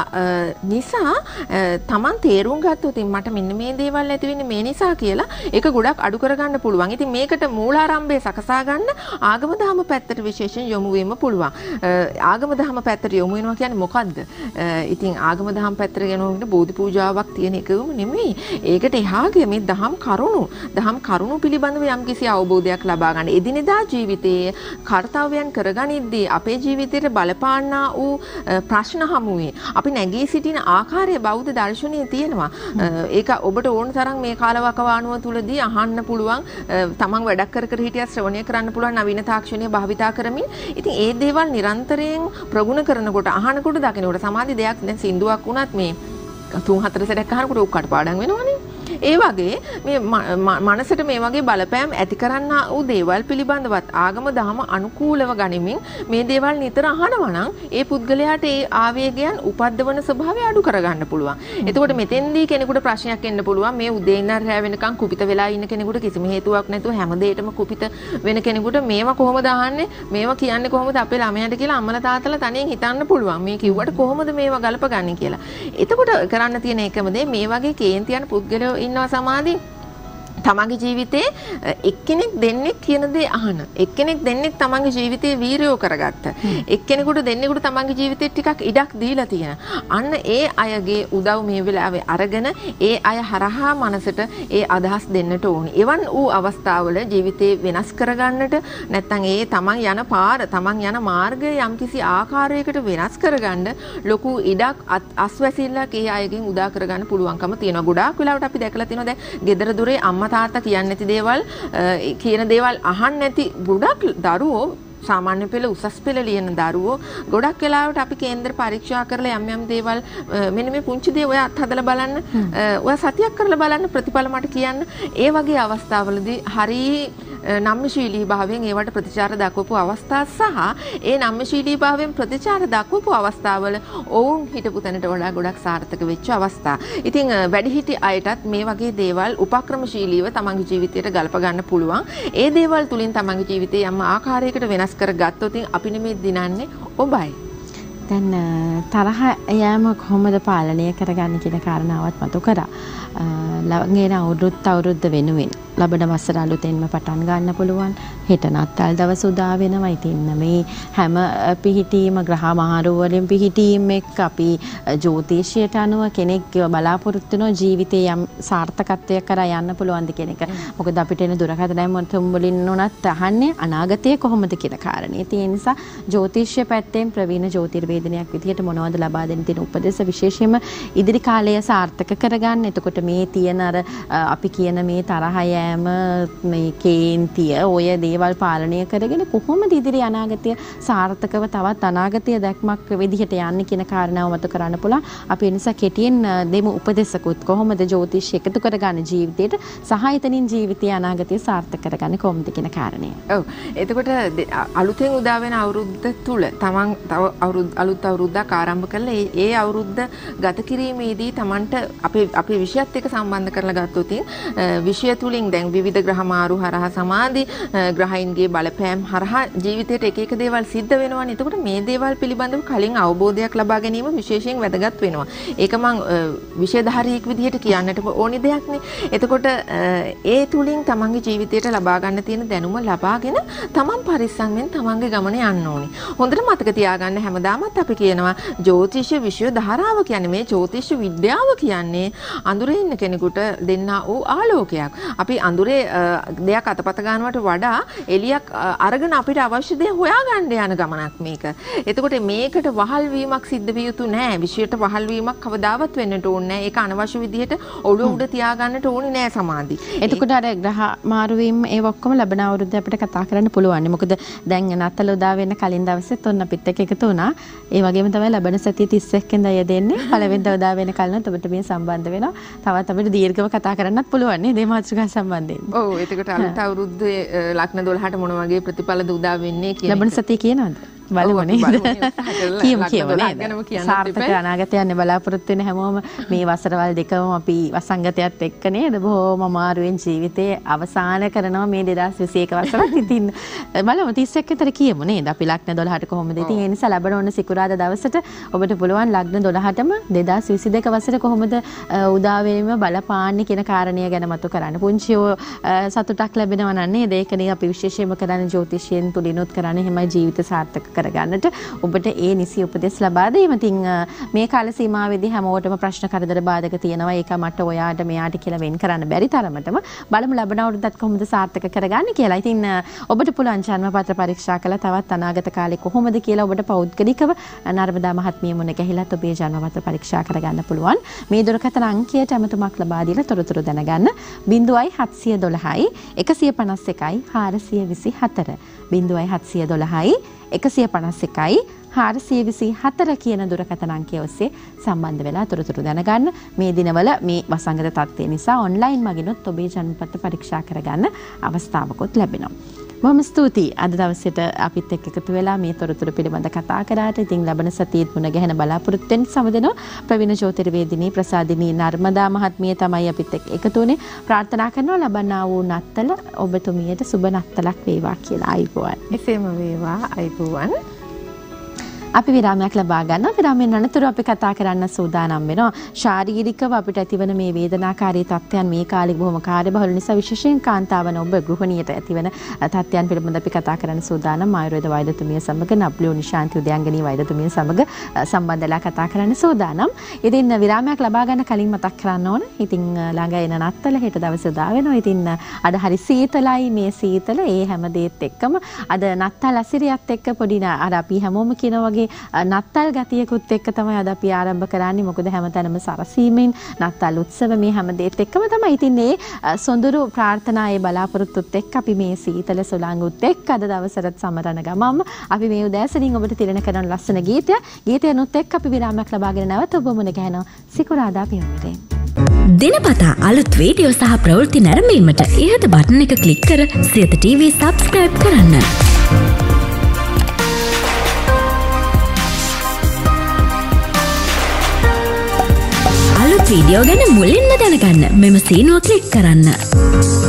නිසා තමන් තේරුම් ගත්තොත් මට මෙන්න මේ දේවල් ඇති වෙන්නේ මේ නිසා කියලා ඒක ගොඩක් අඩු කරගන්න පුළුවන්. ඉතින් මේකට මූලාරම්භය සකසා ගන්න ආගම දහම පැත්තට විශේෂයෙන් යොමු වීම පුළුවන්. ආගම දහම පැත්තට යොමු වෙනවා කියන්නේ මොකද්ද? ඉතින් ආගම දහම පැත්තට යනකොට බෝධි පූජාවක් තියෙන එකම නෙමෙයි. ඒකට එහාගේ මේ දහම් කරුණු, දහම් කරුණු පිළිබඳව යම්කිසි අවබෝධයක් ලබා ගන්න. එදිනෙදා ජීවිතයේ කාර්යයන් කරගනිද්දී අපේ ජීවිතයට බලපාන්නා වූ ප්‍රශ්න හමුවේ අපි නැගී සිටින ආකාරය බෞද්ධ දර්ශනයේ තියෙනවා. ඒක ඔබට ඕන තරම් මේ කාලවකවානුව තුලදී අහන්න පුළුවන්. තමන් වැඩක් කර කර හිටියා ශ්‍රවණය කරන්න පුළුවන් නවීන තාක්ෂණය භාවිතා කරමින්. ඉතින් ඒ දේවල් නිරන්තරයෙන් ප්‍රගුණ කරනකොට අහනකොට දකිනකොට සමාධි දෙයක් දැන් සින්දුවක් වුණත් මේ තුන් හතර සැරයක් අහනකොට ඔක් කටපාඩම් වෙනවනේ. ඒ වගේ මේ මනසට මේ වගේ බලපෑම් ඇති කරන්නා වූ දේවල් පිළිබඳවත් ආගම දහම අනුකූලව ගනිමින් මේ දේවල් නිතර අහනවා නම් ඒ පුද්ගලයාට ඒ ආවේගයන් උපද්දවන ස්වභාවය අඩු කරගන්න පුළුවන්. එතකොට මෙතෙන්දී කෙනෙකුට ප්‍රශ්නයක් එන්න පුළුවන් මේ උදේ ඉඳන් රැ වෙනකන් කුපිත වෙලා ඉන්න කෙනෙකුට කිසිම හේතුවක් නැතුව හැම දෙයකම කුපිත වෙන කෙනෙකුට මේවා කොහොමද අහන්නේ? මේවා කියන්නේ කොහොමද අපේ ළමයාට කියලා අම්මලා තාත්තලා තනියෙන් හිතන්න පුළුවන්. මේ කිව්වට කොහොමද මේවා ගලපගන්නේ කියලා. එතකොට කරන්න තියෙන එකම දේ මේ වගේ කේන්තියන් පුද්ගලයෝ ඉන්නවා සමාධි තමන්ගේ ජීවිතේ එක්කෙනෙක් දෙන්නෙක් කියන දේ අහන, එක්කෙනෙක් දෙන්නෙක් තමන්ගේ ජීවිතේ වීරයෝ කරගත්ත, එක්කෙනෙකුට දෙන්නෙකුට තමන්ගේ ජීවිතේ ටිකක් ඉඩක් දීලා තියෙන. අන්න ඒ අයගේ උදව් මේ වෙලාවේ අරගෙන ඒ අය හරහා මනසට ඒ අදහස් දෙන්නට ඕනි. එවන් වූ අවස්ථාවල ජීවිතේ වෙනස් කරගන්නට නැත්නම් ඒ තමන් යන පාර, තමන් යන මාර්ගය යම්කිසි ආකාරයකට වෙනස් කරගන්න ලොකු ඉඩක් අස්වැසිල්ලක් ඒ අයගෙන් උදා කරගන්න පුළුවන්කම තියෙනවා. ගොඩාක් වෙලාවට අපි දැකලා තියෙනවා දැන් ගෙදර දොරේ අම්මා තාත්තා කියන්නේ නැති දේවල් කියන දේවල් අහන්න නැති ගොඩක් දරුවෝ සාමාන්‍ය පෙළ උසස් පෙළ ලියන දරුවෝ ගොඩක් වෙලාවට අපි කේන්දර පරීක්ෂා කරලා යම් යම් දේවල් මෙන්න මේ පුංචි දේ ඔය අත්හදලා බලන්න, ඔය සතියක් කරලා බලන්න ප්‍රතිඵල මට කියන්න. ඒ වගේ අවස්ථාවලදී හරි නම්‍යශීලී භාවයෙන් ඒවට ප්‍රතිචාර දක්වපු අවස්ථා සහ ඒ නම්‍යශීලී භාවයෙන් ප්‍රතිචාර දක්වපු අවස්ථාවල ඔවුන් හිටපු තැනට වඩා ගොඩක් සාර්ථක වෙච්ච අවස්ථා. ඉතින් වැඩිහිටි අයටත් මේ වගේ දේවල් උපක්‍රමශීලීව තමන්ගේ ජීවිතයට ගලප ගන්න පුළුවන්. ඒ දේවල් තුලින් තමන්ගේ ජීවිතේ යම් ආකාරයකට වෙනස් කරගත්තොත් අපි නෙමෙයි දිනන්නේ ඔබයි. දැන් තරහ යෑම කොහොමද පාලනය කරගන්නේ කියන කාරණාවත් මතු කරා. ළඟේන අවුරුද්ද අවුරුද්ද වෙනුවෙන් ලබන වසර අලුතෙන්ම පටන් ගන්න පුළුවන්. හෙට නත්තල් දවස උදා වෙනවා. ඉතින් මේ හැම පිහිටීම ග්‍රහ මාරු වලින් පිහිටීම එක්ක අපි ජ්‍යොතිෂයට අනුව කෙනෙක් බලාපොරොත්තු වෙන ජීවිතේ යම් සාර්ථකත්වයක් කරා යන්න පුළුවන්ද කියන එක. මොකද අපිට එන දුරකථන වලින් උනත් අහන්නේ අනාගතය කොහොමද කියන කාරණේ. ඒ නිසා ජ්‍යොතිෂ්‍ය පැත්තෙන් ප්‍රවීණ ජ්‍යොතිර්වේදනයක් විදිහට මොනවද ලබා දෙන්න තියෙන උපදෙස් විශේෂයෙන්ම ඉදිරි කාලය සාර්ථක කරගන්න. එතකොට මේ තියෙන අර අපි කියන මේ තරහ යෑම මේ කේන්තිය ඔය දේවල් පාලනය කරගෙන කොහොමද ඉදිරි අනාගතය සාර්ථකව තවත් අනාගතය දැක්මක් විදිහට යන්නේ කියන කාරණාව මත කරන්න පුළුවන්. අපි ඒ නිසා කෙටියෙන් දෙමු උපදේශකුත් කොහොමද ජ්‍යොතිෂය එකතු කරගන්න ජීවිතේට සහ එතනින් ජීවිතයේ අනාගතය සාර්ථක කරගන්නේ කොහොමද කියන කාරණය. ඔව්. එතකොට අලුතෙන් උදා වෙන අවුරුද්ද තුල තමන් තව අවුරුදු අලුත් අවුරුද්දක් ආරම්භ කරලා ඒ ඒ අවුරුද්ද ගත කිරීමේදී තමන්ට අපේ අපේ විෂයත් එක්ක සම්බන්ධ කරලා ගත්තොත් විෂය තුලින් දැන් විවිධ ග්‍රහ මාරු හරහා සමාධි ග්‍රහයින්ගේ බලපෑම් හරහා ජීවිතේට එක එක දේවල් සිද්ධ වෙනවානේ. එතකොට මේ දේවල් පිළිබඳව කලින් අවබෝධයක් ලබා ගැනීම විශේෂයෙන් වැදගත් වෙනවා. ඒක මම විෂයධාරියෙක් විදිහට කියන්නට ඕනි දෙයක් නේ. එතකොට ඒ තුලින් තමන්ගේ ජීවිතයට ලබා ගන්න තියෙන දැනුම ලබාගෙන තමන් පරිස්සම්ෙන් තමන්ගේ ගමන යන්න ඕනි. හොඳට මතක තියාගන්න හැමදාමත් අපි කියනවා ජ්‍යොතිෂ විෂය ධාරාව කියන්නේ මේ ජ්‍යොතිෂ විද්‍යාව කියන්නේ අඳුරේ ඉන්න කෙනෙකුට දෙන්නා වූ ආලෝකයක්. අපි අඳුරේ දෙයක් අතපත ගන්නවට වඩා එලියක් අරගෙන අපිට අවශ්‍ය දේ හොයාගන්න යන ගමනක් මේක. එතකොට මේකට වහල් වීමක් සිද්ධ විය යුතු නෑ. විශේෂයට වහල් වීමක් කවදාවත් වෙන්නට ඕනේ නෑ. ඒක අනවශ්‍ය විදිහට ඔළුව උඩ තියාගන්නට ඕනේ නෑ සමාධි. එතකොට අර ග්‍රහ මාරු වීම ඒ ඔක්කොම ලබන අවුරුද්ද අපිට කතා කරන්න පුළුවන්. මොකද දැන් නත්තල උදා වෙන්න කලින් දවසෙත් ඔන්න අපිත් එක්ක එකතු වුණා. ඒ වගේම තමයි ලබන සතිය තිස් එක්ක ඉඳන් යෙදෙන්නේ. පළවෙනිදා උදා වෙන කලින් ඔබට මේ සම්බන්ධ වෙනවා. තවත් අපිට දීර්ඝව කතා කරන්නත් පුළුවන් නේ මේ මාතෘකාව සම්බන්ධයෙන්. ඔව් එතකොට අලුත් අවුරුද්දේ ලග්න දොළහට මොන වගේ ප්‍රතිඵලද උදා වෙන්නේ කියන ලබන සතිය කියනවද? බලමු නේද? කියමු කියමු නේද? සාර්ථක අනාගතයක් යන්නේ බලාපොරොත්තු වෙන හැමෝම මේ වසරවල් දෙකම අපි වසංගතයත් එක්ක නේද බොහොම අමාරුවෙන් ජීවිතේ අවසන් කරනවා මේ දෙදාස් විසි එක වසරත්. ඉතින් බලමු තිස් එක්ක විතර කියමු නේද? අපි ලග්න දොළහට කොහොමද? ඉතින් ඒ නිසා ලබන ඕන සිකුරාදා දවසට ඔබට පුළුවන් ලග්න දොළහටම දෙදාස් විසි දෙක වසර කොහොමද උදා වීම බලපාන්නේ කියන කාරණය ගැන මතු කරන්න. පුංචි සතුටක් ලැබෙනවා නම් නේද? ඒකනේ අපි විශේෂයෙන්ම කරන්නේ ජ්‍යොතිෂයෙන් තුලිනුත් කරන්නේ හැමයි ජීවිත සාර්ථක කරගන්නට ඔබට ඒ නිසි උපදෙස් ලබා දීම. ඉතින් මේ කාල සීමාවේදී හැමෝටම ප්‍රශ්න කරදර බාධක තියෙනවා. ඒක මට ඔයාට මෙයාට කියලා වෙන් කරන්න බැරි තරමටම බලමු ලබන අවුරුද්දත් කොහොමද සාර්ථක කරගන්නේ කියලා. ඉතින් ඔබට පුළුවන් ජන්මපත්‍ර පරීක්ෂා කළා තවත් අනාගත කාලේ කොහොමද කියලා ඔබට පෞද්ගලිකව නර්මදා මහත්මිය මුණ ගැහිලත් ඔබේ ජන්මපත්‍ර පරීක්ෂා කරගන්න පුළුවන්. මේ දුරකථන අංකයට ඇමතුමක් ලබා දීලා තොරතුරු දැනගන්න ज़ीरो सात एक दो एक पाँच एक चार दो चार ज़ीरो सात एक दो එකසිය පනස් එකයි හාරසිය විසි හතර කියන දුරකථන අංකය ඔස්සේ සම්බන්ධ වෙලා තොරතුරු දැනගන්න. මේ දිනවල මේ වසංගත තත්ත්වය නිසා ඔන්ලයින් මගිනුත් ඔබේ ජන්මපත්‍ර පරීක්ෂා කරගන්න අවස්ථාවකුත් ලැබෙනවා. බොහොම ස්තුතියි අද දවසේට අපිත් එක්ක එකතු වෙලා මේ තොරතුරු පිළිබඳ කතා කරාට. ඉතින් ලබන සතියේත් මුණ ගැහෙන බලාපොරොත්තු වෙන සමදෙනවා ප්‍රවීණ ජ්‍යොතිර්වේදිනී ප්‍රසාදිනී නර්මදා මහත්මිය තමයි අපිත් එක්ක එකතු වුණේ. ප්‍රාර්ථනා කරනවා ලබනා වූ නත්තල ඔබතුමියට සුබ නත්තලක් වේවා කියලා. ආයිබෝවන්. එසේම වේවා. ආයිබෝවන්. අපි විරාමයක් ලබා ගන්න. විරාමයෙන් අනතුරු අපි කතා කරන්න සූදානම් වෙනවා. ශාරීරිකව අපිට ඇතිවන මේ වේදනාකාරී තත්ත්වයන් මේ කාලේ බොහොම කාර්යබහුල නිසා විශේෂයෙන් කාන්තාවන ඔබ ගෘහණියට ඇතිවන තත්ත්වයන් පිළිබඳව අපි කතා කරන්න සූදානම්. ආයුර්වේද වෛද්‍යතුමිය සමග නබ්ලියෝ නිශාන්ති උදයන්ගනී වෛද්‍යතුමිය සමග සම්බන්ධලා කතා කරන්න සූදානම්. ඉතින් විරාමයක් ලබා ගන්න කලින් මතක් කරන්න ඕන. ඉතින් ළඟ එන නත්තල හෙට දවසේ දා වෙනවා. ඉතින් අද හරි සීතලයි මේ සීතල ඒ හැම දෙයත් එක්කම අද නත්තල් අසිරියත් එක්ක පොඩි අර අපි හැමෝම කියන වගේ නත්තල් ගතියකුත් එක්ක තමයි අද අපි ආරම්භ කරන්නේ. මොකද හැමතැනම සරසීමෙන් නත්තල් උත්සව මේ හැම දෙයත් එක්කම තමයි. ඉතින් මේ සොඳුරු ප්‍රාර්ථනා ඒ බලාපොරොත්තුත් එක්ක අපි මේ සීතල සුළංගුත් එක්ක අද දවසට සමරන ගමම අපි මේ උදෑසනින් ඔබට තිරණ කරන ලස්සන ගීතය ගීතයනොත් එක්ක අපි විරාමයක් ලබාගෙන නැවත ඔබ මුණ ගැහෙනවා සිකුරාදා පියුම්විලෙන්. දිනපතා අලුත් වීඩියෝ සහ ප්‍රවෘත්ති නැරඹීමට ඉහත බටන් එක ක්ලික් කර සියත ටීවී සබ්ස්ක්‍රයිබ් කරන්න. අලුත් වීඩියෝ ගැන මුලින්ම දැනගන්න මෙම සීනුව ක්ලික් කරන්න.